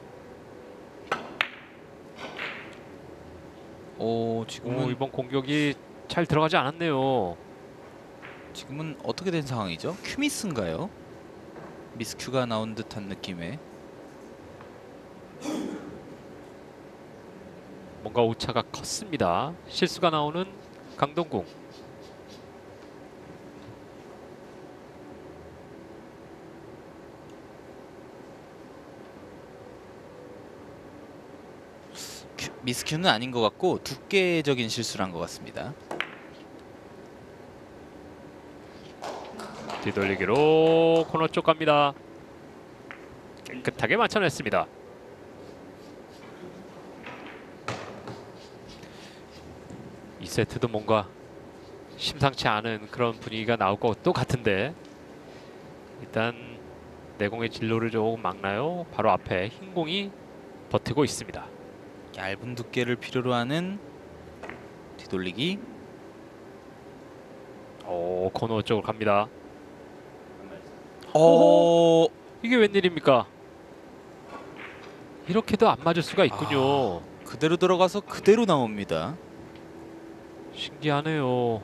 지금은 이번 공격이 잘 들어가지 않았네요. 지금은 어떻게 된 상황이죠? 큐미스인가요? 미스큐가 나온 듯한 느낌의. 뭔가 오차가 컸습니다. 실수가 나오는 강동궁. 미스큐는 아닌 것 같고 두께적인 실수를 한 것 같습니다. 뒤돌리기로 코너 쪽 갑니다. 깨끗하게 맞춰냈습니다. 이 세트도 뭔가 심상치 않은 그런 분위기가 나올 것도 같은데 일단 내공의 진로를 조금 막나요? 바로 앞에 흰 공이 버티고 있습니다. 얇은 두께를 필요로 하는 뒤돌리기. 코너 쪽으로 갑니다. 이게 웬일입니까? 이렇게도 안 맞을 수가 있군요. 그대로 들어가서 그대로 나옵니다. 신기하네요.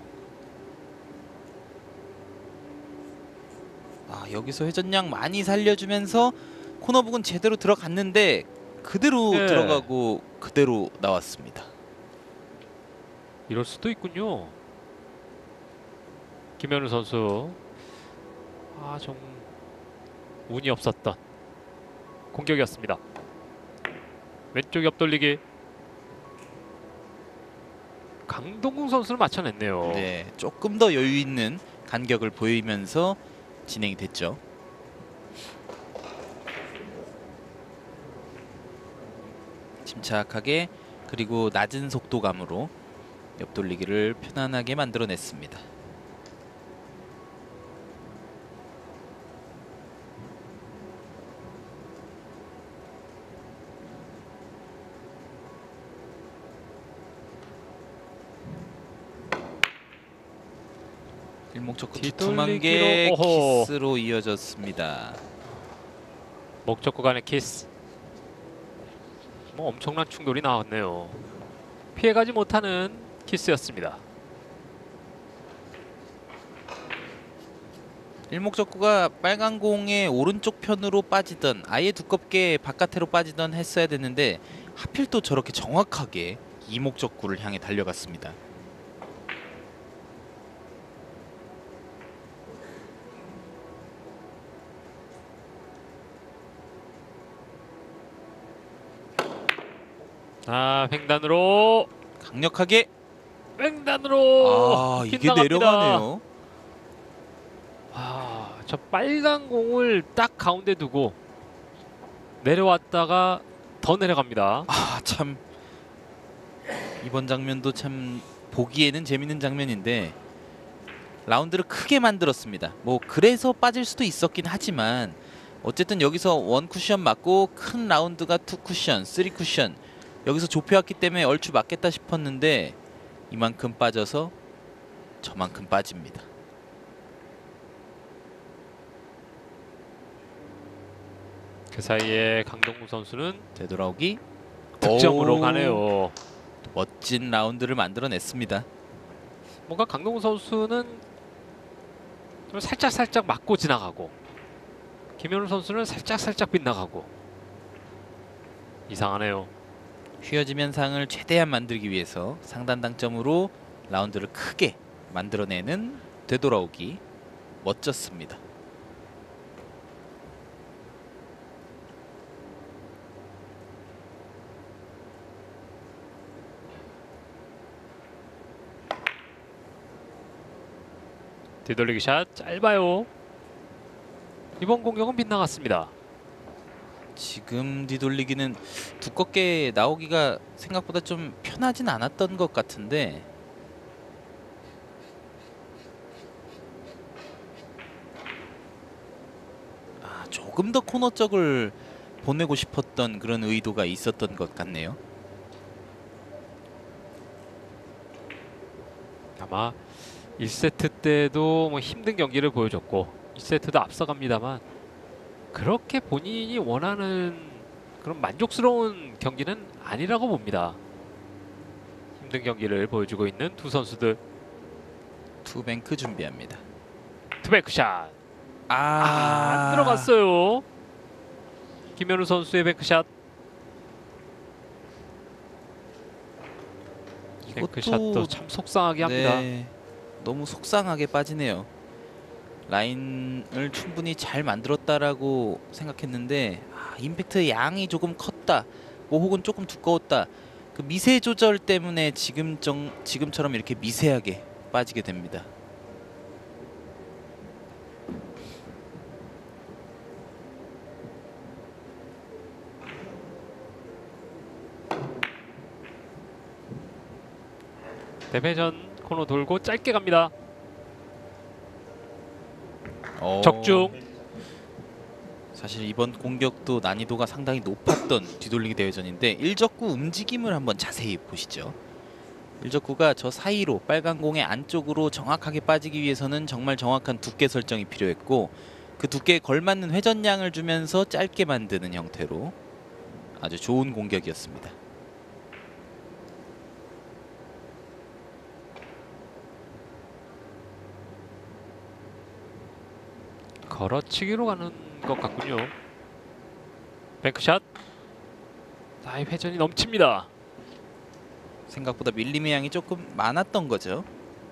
여기서 회전량 많이 살려주면서 코너 부근 제대로 들어갔는데 그대로 네. 들어가고 그대로 나왔습니다. 이럴 수도 있군요. 김현우 선수 좀 운이 없었던 공격이었습니다. 왼쪽 옆돌리기. 강동궁 선수를 맞춰냈네요. 네, 조금 더 여유 있는 간격을 보이면서 진행이 됐죠. 침착하게 그리고 낮은 속도감으로 옆돌리기를 편안하게 만들어냈습니다. 일목적구 두툼한 게 뒤돌리기로, 키스로 이어졌습니다. 목적구 간의 키스. 뭐 엄청난 충돌이 나왔네요. 피해가지 못하는 키스였습니다. 일목적구가 빨간 공의 오른쪽 편으로 빠지던 아예 두껍게 바깥으로 빠지던 했어야 됐는데 하필 또 저렇게 정확하게 이목적구를 향해 달려갔습니다. 아, 횡단으로, 강력하게 횡단으로 이게 빗나갑니다. 내려가네요. 저 빨간 공을 딱 가운데 두고 내려왔다가 더 내려갑니다. 참 이번 장면도 참 보기에는 재밌는 장면인데 라운드를 크게 만들었습니다. 뭐 그래서 빠질 수도 있었긴 하지만 어쨌든 여기서 원 쿠션 맞고 큰 라운드가 투 쿠션, 쓰리 쿠션 여기서 좁혀왔기 때문에 얼추 맞겠다 싶었는데 이만큼 빠져서 저만큼 빠집니다. 그 사이에 강동구 선수는 되돌아오기 득점으로 오, 가네요. 멋진 라운드를 만들어냈습니다. 뭔가 강동구 선수는 좀 살짝 맞고 지나가고 김현우 선수는 살짝 빗나가고 이상하네요. 휘어짐 현상을 최대한 만들기 위해서 상단 당점으로 라운드를 크게 만들어내는 되돌아오기 멋졌습니다. 뒤돌리기 샷 짧아요. 이번 공격은 빗나갔습니다. 지금 뒤돌리기는 두껍게 나오기가 생각보다 좀 편하진 않았던 것 같은데 조금 더 코너 쪽을 보내고 싶었던 그런 의도가 있었던 것 같네요. 아마 1세트 때도 뭐 힘든 경기를 보여줬고 2세트도 앞서갑니다만 그렇게 본인이 원하는 그런 만족스러운 경기는 아니라고 봅니다. 힘든 경기를 보여주고 있는 두 선수들. 투뱅크 준비합니다. 투뱅크샷 안 들어갔어요. 김현우 선수의 뱅크샷. 뱅크샷도 참 속상하게 합니다. 네, 너무 속상하게 빠지네요. 라인을 충분히 잘 만들었다라고 생각했는데 임팩트의 양이 조금 컸다 뭐 혹은 조금 두꺼웠다 그 미세 조절 때문에 지금처럼 이렇게 미세하게 빠지게 됩니다. 대회전 코너 돌고 짧게 갑니다. 오, 적중. 사실 이번 공격도 난이도가 상당히 높았던 뒤돌리기 대회전인데 일적구 움직임을 한번 자세히 보시죠. 일적구가 저 사이로 빨간 공의 안쪽으로 정확하게 빠지기 위해서는 정말 정확한 두께 설정이 필요했고 그 두께에 걸맞는 회전량을 주면서 짧게 만드는 형태로 아주 좋은 공격이었습니다. 걸어치기로 가는 것 같군요. 뱅크샷. 나의 회전이 넘칩니다. 생각보다 밀림의 양이 조금 많았던 거죠.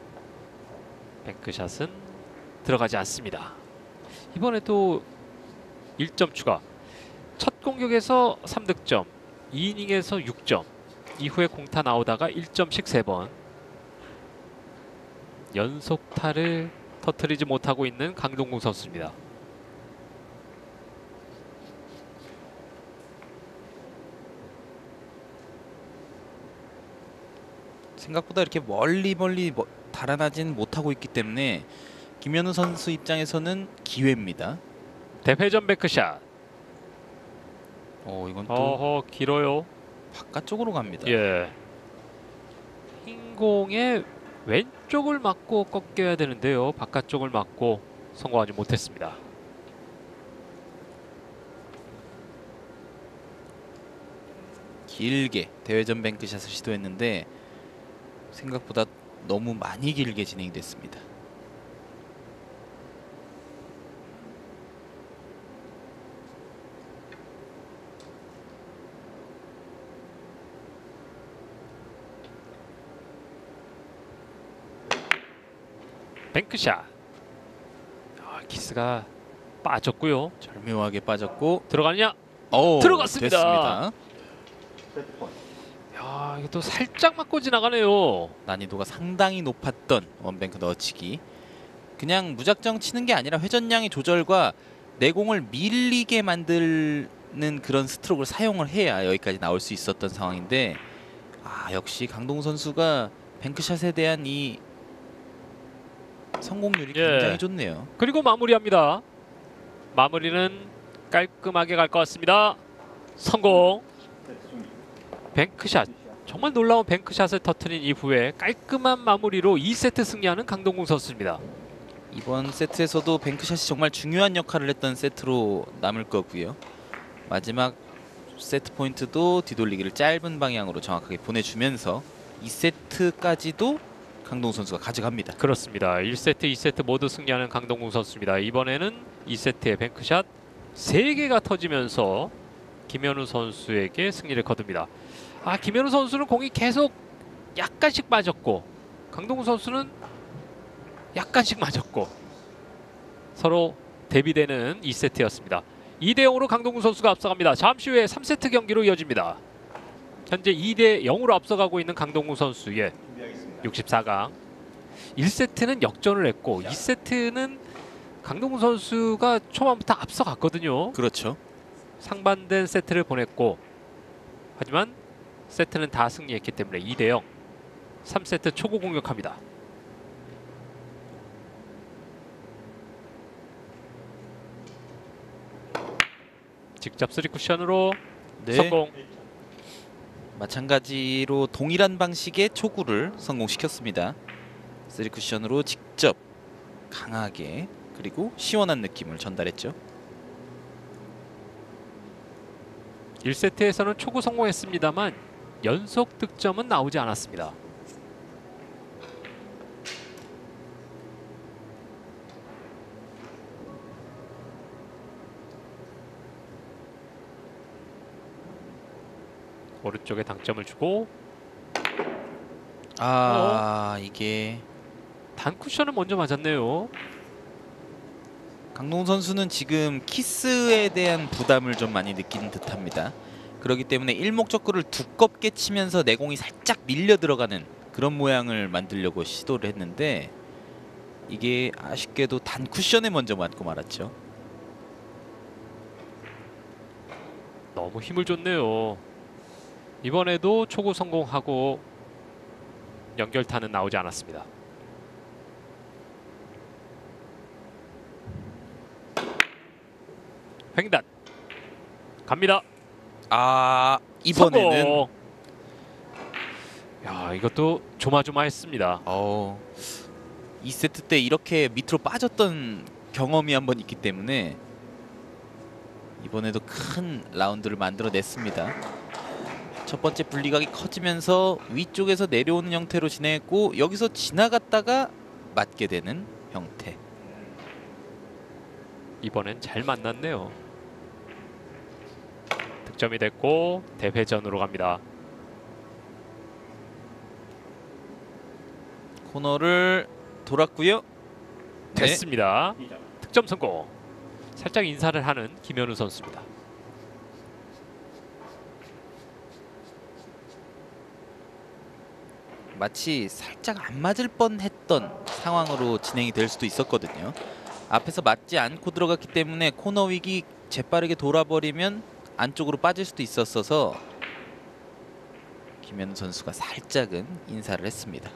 뱅크샷은 들어가지 않습니다. 이번에도 1점 추가. 첫 공격에서 3득점, 2이닝에서 6점, 이후에 공타 나오다가 1점씩 3번. 연속타를 터뜨리지 못하고 있는 강동구 선수입니다. 생각보다 이렇게 멀리 달아나진 못하고 있기 때문에 김현우 선수 입장에서는 기회입니다. 대회전 백크샷. 이건 또 어허, 길어요. 바깥쪽으로 갑니다. 예. 흰 공에 왼쪽을 맞고 꺾여야 되는데요. 바깥쪽을 맞고 성공하지 못했습니다. 길게 대회전 뱅크샷을 시도했는데 생각보다 너무 많이 길게 진행이 됐습니다. 뱅크샷. 키스가 빠졌고요. 절묘하게 빠졌고 들어가느냐? 오, 들어갔습니다. 됐습니다. 야, 이게 또 살짝 맞고 지나가네요. 난이도가 상당히 높았던 원뱅크 넣어치기. 그냥 무작정 치는 게 아니라 회전량의 조절과 내공을 밀리게 만드는 그런 스트로크를 사용을 해야 여기까지 나올 수 있었던 상황인데 역시 강동우 선수가 뱅크샷에 대한 이 성공률이 예. 굉장히 좋네요. 그리고 마무리합니다. 마무리는 깔끔하게 갈 것 같습니다. 성공. 뱅크샷. 정말 놀라운 뱅크샷을 터트린 이후에 깔끔한 마무리로 2세트 승리하는 강동궁 선수입니다. 이번 세트에서도 뱅크샷이 정말 중요한 역할을 했던 세트로 남을 거고요. 마지막 세트 포인트도 뒤돌리기를 짧은 방향으로 정확하게 보내주면서 2세트까지도 강동우 선수가 가져갑니다. 그렇습니다. 1세트, 2세트 모두 승리하는 강동궁 선수입니다. 이번에는 2세트의 뱅크샷 3개가 터지면서 김현우 선수에게 승리를 거둡니다. 김현우 선수는 공이 계속 약간씩 맞았고 강동구 선수는 약간씩 맞았고 서로 대비되는 2세트였습니다. 2대0으로 강동구 선수가 앞서갑니다. 잠시 후에 3세트 경기로 이어집니다. 현재 2대0으로 앞서가고 있는 강동구 선수의 64강. 1세트는 역전을 했고 2세트는 강동구 선수가 초반부터 앞서갔거든요. 그렇죠. 상반된 세트를 보냈고 하지만 세트는 다 승리했기 때문에 2대0. 3세트 초구 공격합니다. 직접 3쿠션으로 네. 성공. 마찬가지로 동일한 방식의 초구를 성공시켰습니다. 3쿠션으로 직접 강하게 그리고 시원한 느낌을 전달했죠. 1세트에서는 초구 성공했습니다만 연속 득점은 나오지 않았습니다. 오른쪽에 당점을 주고 이게 단쿠션을 먼저 맞았네요. 강동우 선수는 지금 키스에 대한 부담을 좀 많이 느끼는 듯합니다. 그렇기 때문에 일목적구를 두껍게 치면서 내공이 살짝 밀려 들어가는 그런 모양을 만들려고 시도를 했는데 이게 아쉽게도 단쿠션에 먼저 맞고 말았죠. 너무 힘을 줬네요. 이번에도 초구 성공하고 연결타는 나오지 않았습니다. 횡단 갑니다. 이번에는 성공. 야, 이것도 조마조마했습니다. 2세트 때 이렇게 밑으로 빠졌던 경험이 한번 있기 때문에 이번에도 큰 라운드를 만들어냈습니다. 첫 번째 분리각이 커지면서 위쪽에서 내려오는 형태로 진행했고 여기서 지나갔다가 맞게 되는 형태. 이번엔 잘 만났네요. 득점이 됐고 대회전으로 갑니다. 코너를 돌았고요. 됐습니다. 득점 성공. 살짝 인사를 하는 김현우 선수입니다. 마치 살짝 안 맞을 뻔했던 상황으로 진행이 될 수도 있었거든요. 앞에서 맞지 않고 들어갔기 때문에 코너 윅이 재빠르게 돌아버리면 안쪽으로 빠질 수도 있었어서 김현우 선수가 살짝은 인사를 했습니다.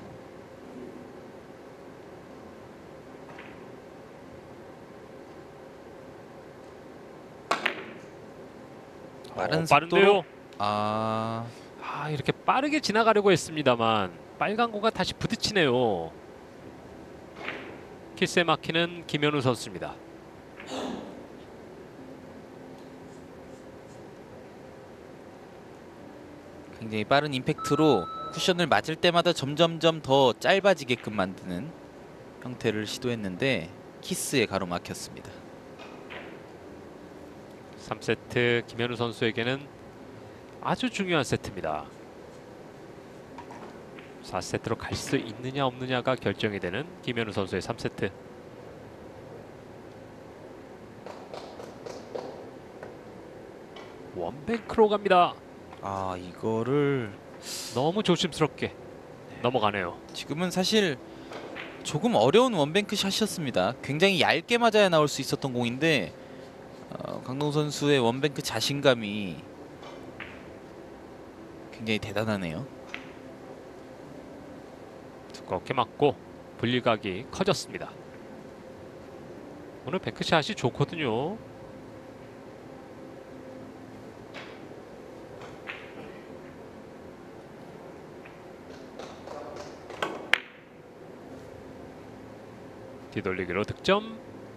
빠른 속도로 빠른데요. 이렇게 빠르게 지나가려고 했습니다만 빨간 공과 다시 부딪히네요. 키스에 막히는 김현우 선수입니다. 굉장히 빠른 임팩트로 쿠션을 맞을 때마다 점점점 더 짧아지게끔 만드는 형태를 시도했는데 키스에 가로막혔습니다. 3세트 김현우 선수에게는 아주 중요한 세트입니다. 4세트로 갈 수 있느냐 없느냐가 결정이 되는 김현우 선수의 3세트. 원뱅크로 갑니다. 이거를 너무 조심스럽게 넘어가네요. 지금은 사실 조금 어려운 원뱅크 샷이었습니다. 굉장히 얇게 맞아야 나올 수 있었던 공인데 강동우 선수의 원뱅크 자신감이 굉장히 대단하네요. 두껍게 맞고 분리각이 커졌습니다. 오늘 뱅크샷이 좋거든요. 뒤돌리기로 득점.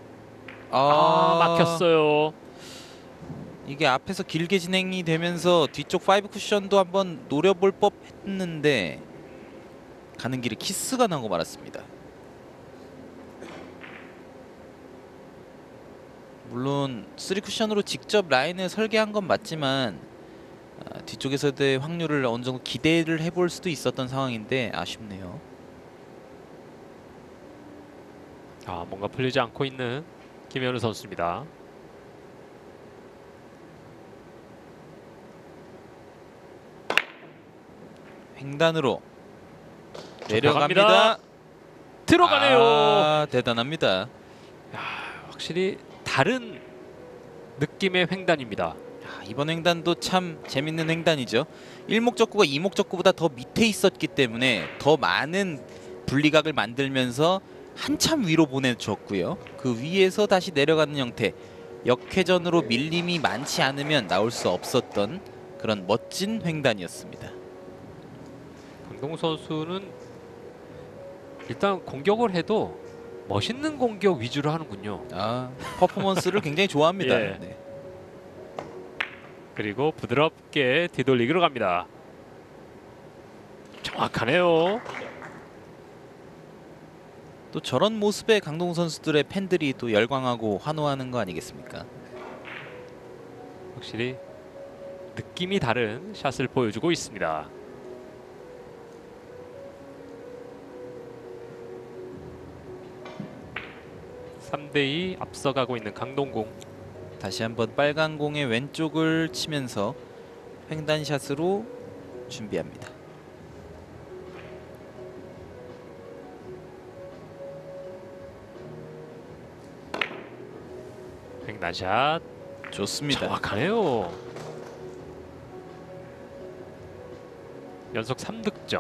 막혔어요. 이게 앞에서 길게 진행이 되면서 뒤쪽 5 쿠션도 한번 노려볼 법했는데 가는 길에 키스가 나고 말았습니다. 물론 3 쿠션으로 직접 라인을 설계한 건 맞지만 뒤쪽에서의 확률을 어느 정도 기대를 해볼 수도 있었던 상황인데 아쉽네요. 뭔가 풀리지 않고 있는 김현우 선수입니다. 횡단으로 내려갑니다. 들어가네요. 대단합니다. 확실히 다른 느낌의 횡단입니다. 이번 횡단도 참 재밌는 횡단이죠. 일목적구가 이목적구보다 더 밑에 있었기 때문에 더 많은 분리각을 만들면서 한참 위로 보내줬고요. 그 위에서 다시 내려가는 형태. 역회전으로 밀림이 많지 않으면 나올 수 없었던 그런 멋진 횡단이었습니다. 강동우 선수는 일단 공격을 해도 멋있는 공격 위주로 하는군요. 퍼포먼스를 굉장히 좋아합니다. 예. 네. 그리고 부드럽게 뒤돌리기로 갑니다. 정확하네요. 또 저런 모습에 강동우 선수들의 팬들이 또 열광하고 환호하는 거 아니겠습니까? 확실히 느낌이 다른 샷을 보여주고 있습니다. (3대2) 앞서가고 있는 강동궁. 다시 한번 빨간 공의 왼쪽을 치면서 횡단샷으로 준비합니다. 횡단샷 좋습니다. 정확하네요. 연속 3득점.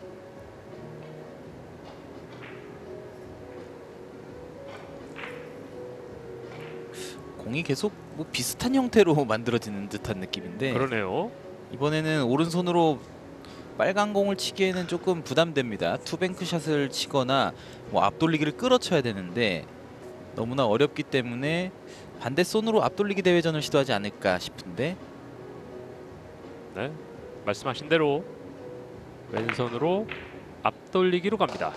공이 계속 뭐 비슷한 형태로 만들어지는 듯한 느낌인데 그러네요. 이번에는 오른손으로 빨간 공을 치기에는 조금 부담됩니다. 투뱅크 샷을 치거나 뭐 앞돌리기를 끌어쳐야 되는데 너무나 어렵기 때문에 반대 손으로 앞돌리기 대회전을 시도하지 않을까 싶은데 네, 말씀하신 대로 왼손으로 앞돌리기로 갑니다.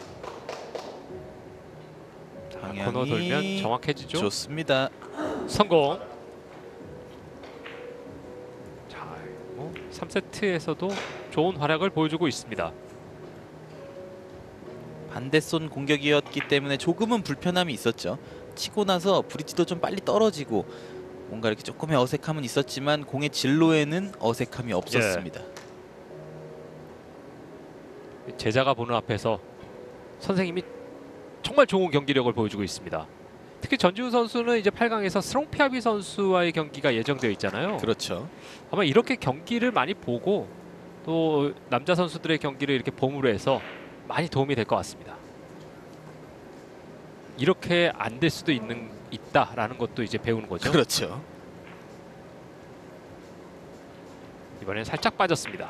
방향이 코너 돌면 정확해지죠. 좋습니다. 성공. 자, 3세트에서도 좋은 활약을 보여주고 있습니다. 반대손 공격이었기 때문에 조금은 불편함이 있었죠. 치고 나서 브릿지도 좀 빨리 떨어지고 뭔가 이렇게 조금의 어색함은 있었지만 공의 진로에는 어색함이 없었습니다. 제자가 보는 앞에서 선생님이 정말 좋은 경기력을 보여주고 있습니다. 특히 전지우 선수는 이제 8강에서 스롱피아비 선수와의 경기가 예정되어 있잖아요. 그렇죠. 아마 이렇게 경기를 많이 보고 또 남자 선수들의 경기를 이렇게 봄으로 해서 많이 도움이 될 것 같습니다. 이렇게 안 될 수도 있다라는 것도 이제 배우는 거죠. 그렇죠. 이번엔 살짝 빠졌습니다.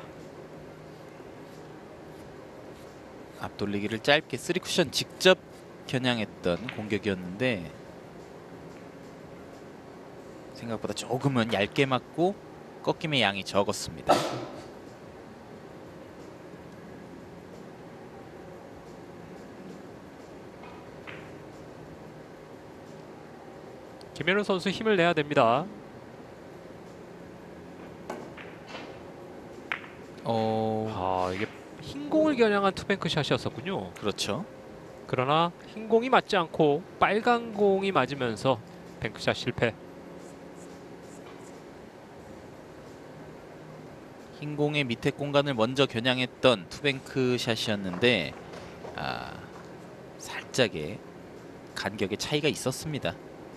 앞돌리기를 짧게 3쿠션 직접 겨냥했던 공격이었는데 생각보다 조금은 얇게 맞고 꺾임의 양이 적었습니다. 김현우 선수 힘을 내야 됩니다. 이게 흰 공을 겨냥한 투뱅크 샷이었었군요. 그렇죠. 그러나 흰 공이 맞지 않고 빨간 공이 맞으면서 뱅크샷 실패. 흰 공의 밑에 공간을 먼저 겨냥했던 투뱅크 샷이었는데 살짝의 간격의 차이가 있었습니다.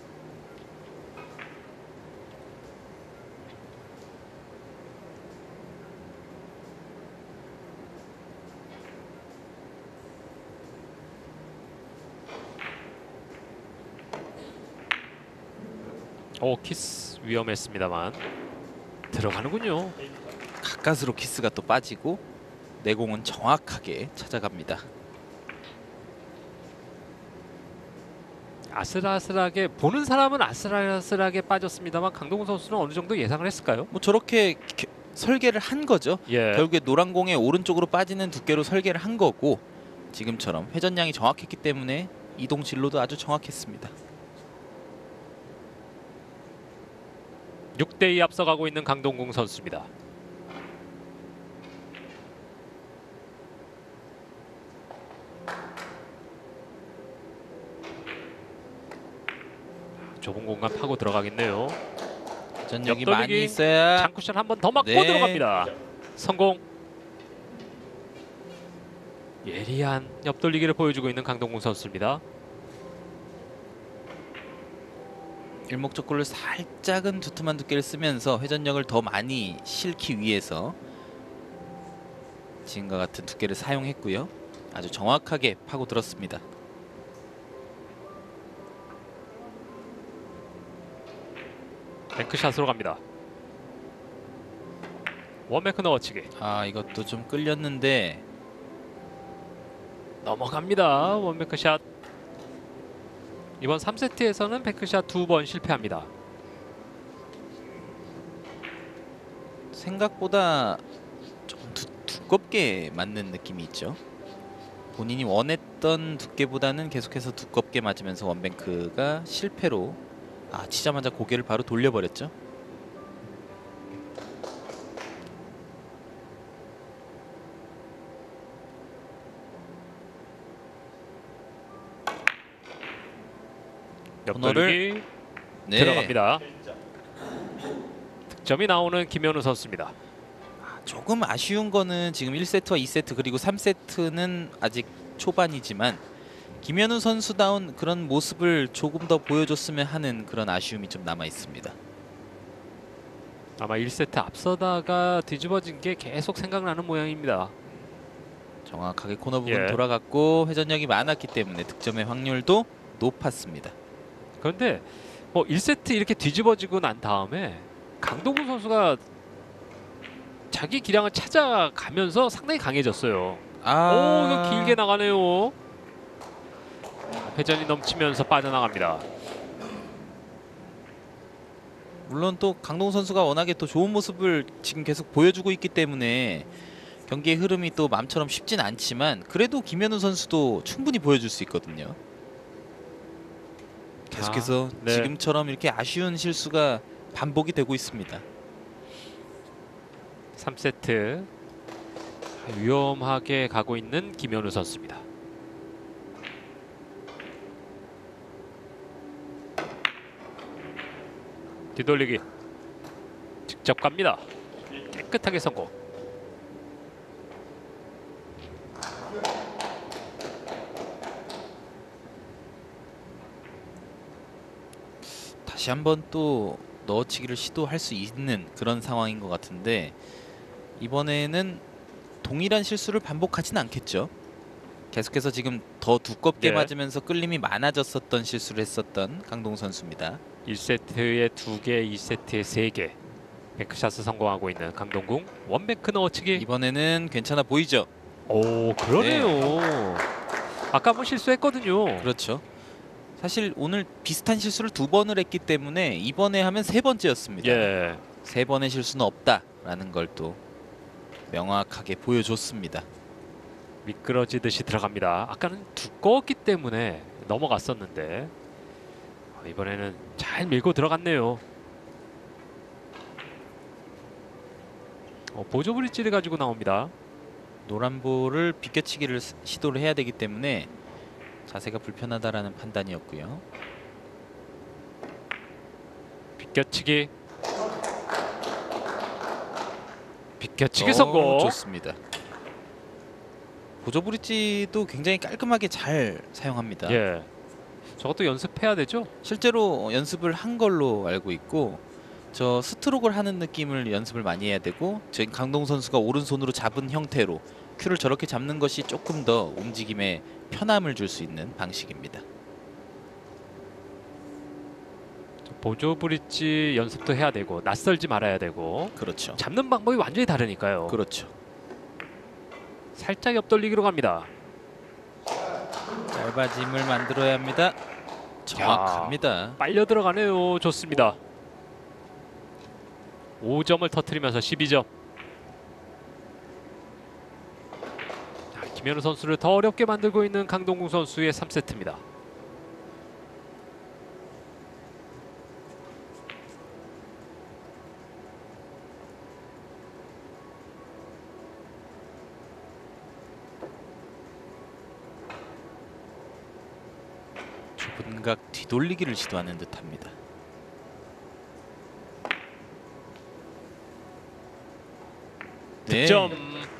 키스 위험했습니다만 들어가는군요. 가까스로 키스가 또 빠지고 내공은 정확하게 찾아갑니다. 아슬아슬하게 보는 사람은 아슬아슬하게 빠졌습니다만 강동원 선수는 어느 정도 예상을 했을까요? 뭐 저렇게 설계를 한 거죠. 예. 결국에 노란 공의 오른쪽으로 빠지는 두께로 설계를 한 거고 지금처럼 회전량이 정확했기 때문에 이동 진로도 아주 정확했습니다. 6대2 앞서가고 있는 강동궁 선수입니다. 좁은 공간 파고 들어가겠네요. 전력이 옆돌리기, 많이 있어야 장쿠션 한 번 더 맞고 네. 들어갑니다. 성공. 예리한 옆돌리기를 보여주고 있는 강동궁 선수입니다. 일목적골을 살짝은 두툼한 두께를 쓰면서 회전력을 더 많이 실기 위해서 지금과 같은 두께를 사용했고요. 아주 정확하게 파고 들었습니다. 뱅크샷으로 갑니다. 원뱅크 넣어치기. 이것도 좀 끌렸는데 넘어갑니다. 원뱅크샷. 이번 3세트에서는 뱅크샷 2번 실패합니다. 생각보다 좀 두껍게 맞는 느낌이 있죠. 본인이 원했던 두께보다는 계속해서 두껍게 맞으면서 원뱅크가 실패로 치자마자 고개를 바로 돌려버렸죠. 옆돌리기 네. 들어갑니다. 득점이 나오는 김현우 선수입니다. 조금 아쉬운 거는 지금 1세트와 2세트 그리고 3세트는 아직 초반이지만 김현우 선수다운 그런 모습을 조금 더 보여줬으면 하는 그런 아쉬움이 좀 남아 있습니다. 아마 1세트 앞서다가 뒤집어진 게 계속 생각나는 모양입니다. 정확하게 코너 부분 예. 돌아갔고 회전력이 많았기 때문에 득점의 확률도 높았습니다. 그런데 뭐 1세트 이렇게 뒤집어지고 난 다음에 강동구 선수가 자기 기량을 찾아가면서 상당히 강해졌어요. 이거 길게 나가네요. 회전이 넘치면서 빠져나갑니다. 물론 또 강동우 선수가 워낙에 또 좋은 모습을 지금 계속 보여주고 있기 때문에 경기의 흐름이 또 마음처럼 쉽진 않지만 그래도 김현우 선수도 충분히 보여줄 수 있거든요. 계속해서 네. 지금처럼 이렇게 아쉬운 실수가 반복이 되고 있습니다. 3세트 위험하게 가고 있는 김현우 선수입니다. 뒤돌리기 직접 갑니다. 깨끗하게 성공. 다시 한번 또 넣어치기를 시도할 수 있는 그런 상황인 것 같은데 이번에는 동일한 실수를 반복하진 않겠죠. 계속해서 지금 더 두껍게 네. 맞으면서 끌림이 많아졌었던 실수를 했었던 강동우 선수입니다. 1세트에 2개, 2세트에 3개 뱅크샷을 성공하고 있는 강동궁. 원뱅크 넣어치기. 이번에는 괜찮아 보이죠? 오, 그러네요. 아까 한번 실수했거든요. 그렇죠. 사실 오늘 비슷한 실수를 2번을 했기 때문에 이번에 하면 3번째였습니다. 예. 3번의 실수는 없다라는 걸 또 명확하게 보여줬습니다. 미끄러지듯이 들어갑니다. 아까는 두꺼웠기 때문에 넘어갔었는데 이번에는 잘 밀고 들어갔네요. 보조 브릿지를 가지고 나옵니다. 노란 볼을 비껴치기를 시도를 해야 되기 때문에 자세가 불편하다라는 판단이었고요. 비껴치기. 비껴치기 성공. 좋습니다. 보조 브릿지도 굉장히 깔끔하게 잘 사용합니다. 예. 저것도 연습해야 되죠? 실제로 연습을 한 걸로 알고 있고 저 스트로크를 하는 느낌을 연습을 많이 해야 되고 저희 강동 선수가 오른손으로 잡은 형태로 큐를 저렇게 잡는 것이 조금 더 움직임에 편함을 줄 수 있는 방식입니다. 보조 브릿지 연습도 해야 되고 낯설지 말아야 되고 그렇죠. 잡는 방법이 완전히 다르니까요. 그렇죠. 살짝 옆돌리기로 갑니다. 짧아짐을 만들어야 합니다. 정확합니다. 빨려 들어가네요. 좋습니다. 5점을 터뜨리면서 12점. 김현우 선수를 더 어렵게 만들고 있는 강동궁 선수의 3세트입니다. 좁은 각 뒤돌리기를 시도하는 듯합니다. 득점.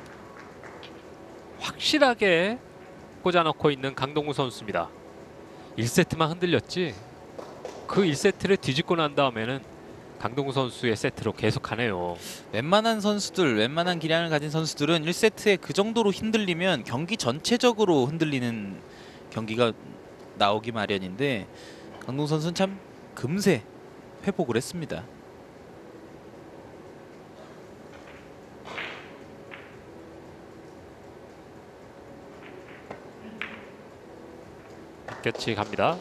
확실하게 꽂아넣고 있는 강동구 선수입니다. 1세트만 흔들렸지 그 1세트를 뒤집고 난 다음에는 강동구 선수의 세트로 계속하네요. 웬만한 선수들, 웬만한 기량을 가진 선수들은 1세트에 그 정도로 흔들리면 경기 전체적으로 흔들리는 경기가 나오기 마련인데 강동 선수는 참 금세 회복을 했습니다. 끝이 갑니다.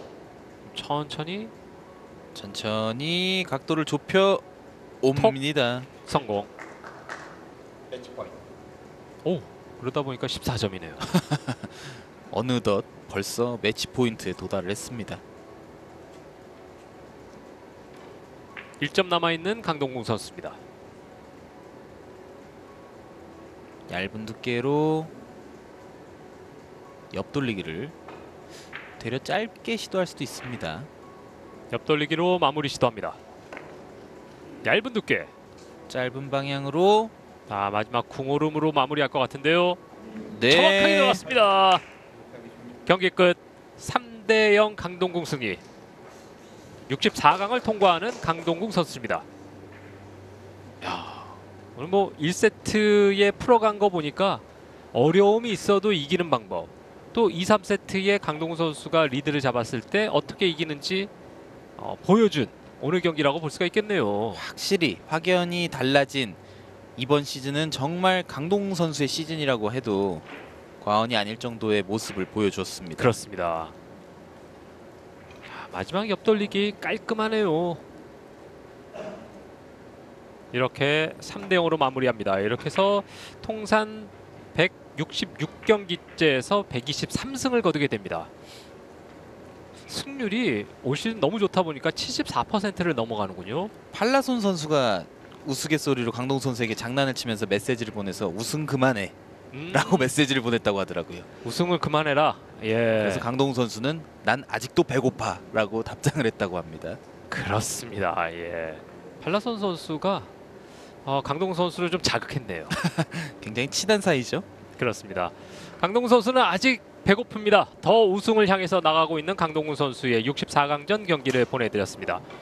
천천히 각도를 좁혀 옵니다. 성공. 오, 그러다 보니까 14점이네요. 어느덧 벌써 매치 포인트에 도달을 했습니다. 1점 남아있는 강동궁 선수입니다. 얇은 두께로 옆돌리기를 되려 짧게 시도할 수도 있습니다. 옆돌리기로 마무리 시도합니다. 얇은 두께. 짧은 방향으로 마지막 궁오름으로 마무리할 것 같은데요. 네. 정확하게 들어갔습니다. 경기 끝 3대0 강동궁 승리. 64강을 통과하는 강동궁 선수입니다. 오늘 뭐 1세트에 풀어간 거 보니까 어려움이 있어도 이기는 방법, 또 2, 3세트에 강동궁 선수가 리드를 잡았을 때 어떻게 이기는지 보여준 오늘 경기라고 볼 수가 있겠네요. 확실히 확연히 달라진 이번 시즌은 정말 강동 선수의 시즌이라고 해도 과언이 아닐 정도의 모습을 보여줬습니다. 그렇습니다. 마지막 옆돌리기 깔끔하네요. 이렇게 3대0으로 마무리합니다. 이렇게 해서 통산 166경기째에서 123승을 거두게 됩니다. 승률이 올 시즌 너무 좋다 보니까 74%를 넘어가는군요. 팔라손 선수가 우스갯소리로 강동 선수에게 장난을 치면서 메시지를 보내서 우승 그만해 라고 메시지를 보냈다고 하더라고요. 우승을 그만해라. 예. 그래서 강동 선수는 난 아직도 배고파 라고 답장을 했다고 합니다. 그렇습니다. 예. 팔라손 선수가 강동 선수를 좀 자극했네요. 굉장히 친한 사이죠. 그렇습니다. 강동구 선수는 아직 배고픕니다. 더 우승을 향해서 나가고 있는 강동구 선수의 64강전 경기를 보내드렸습니다.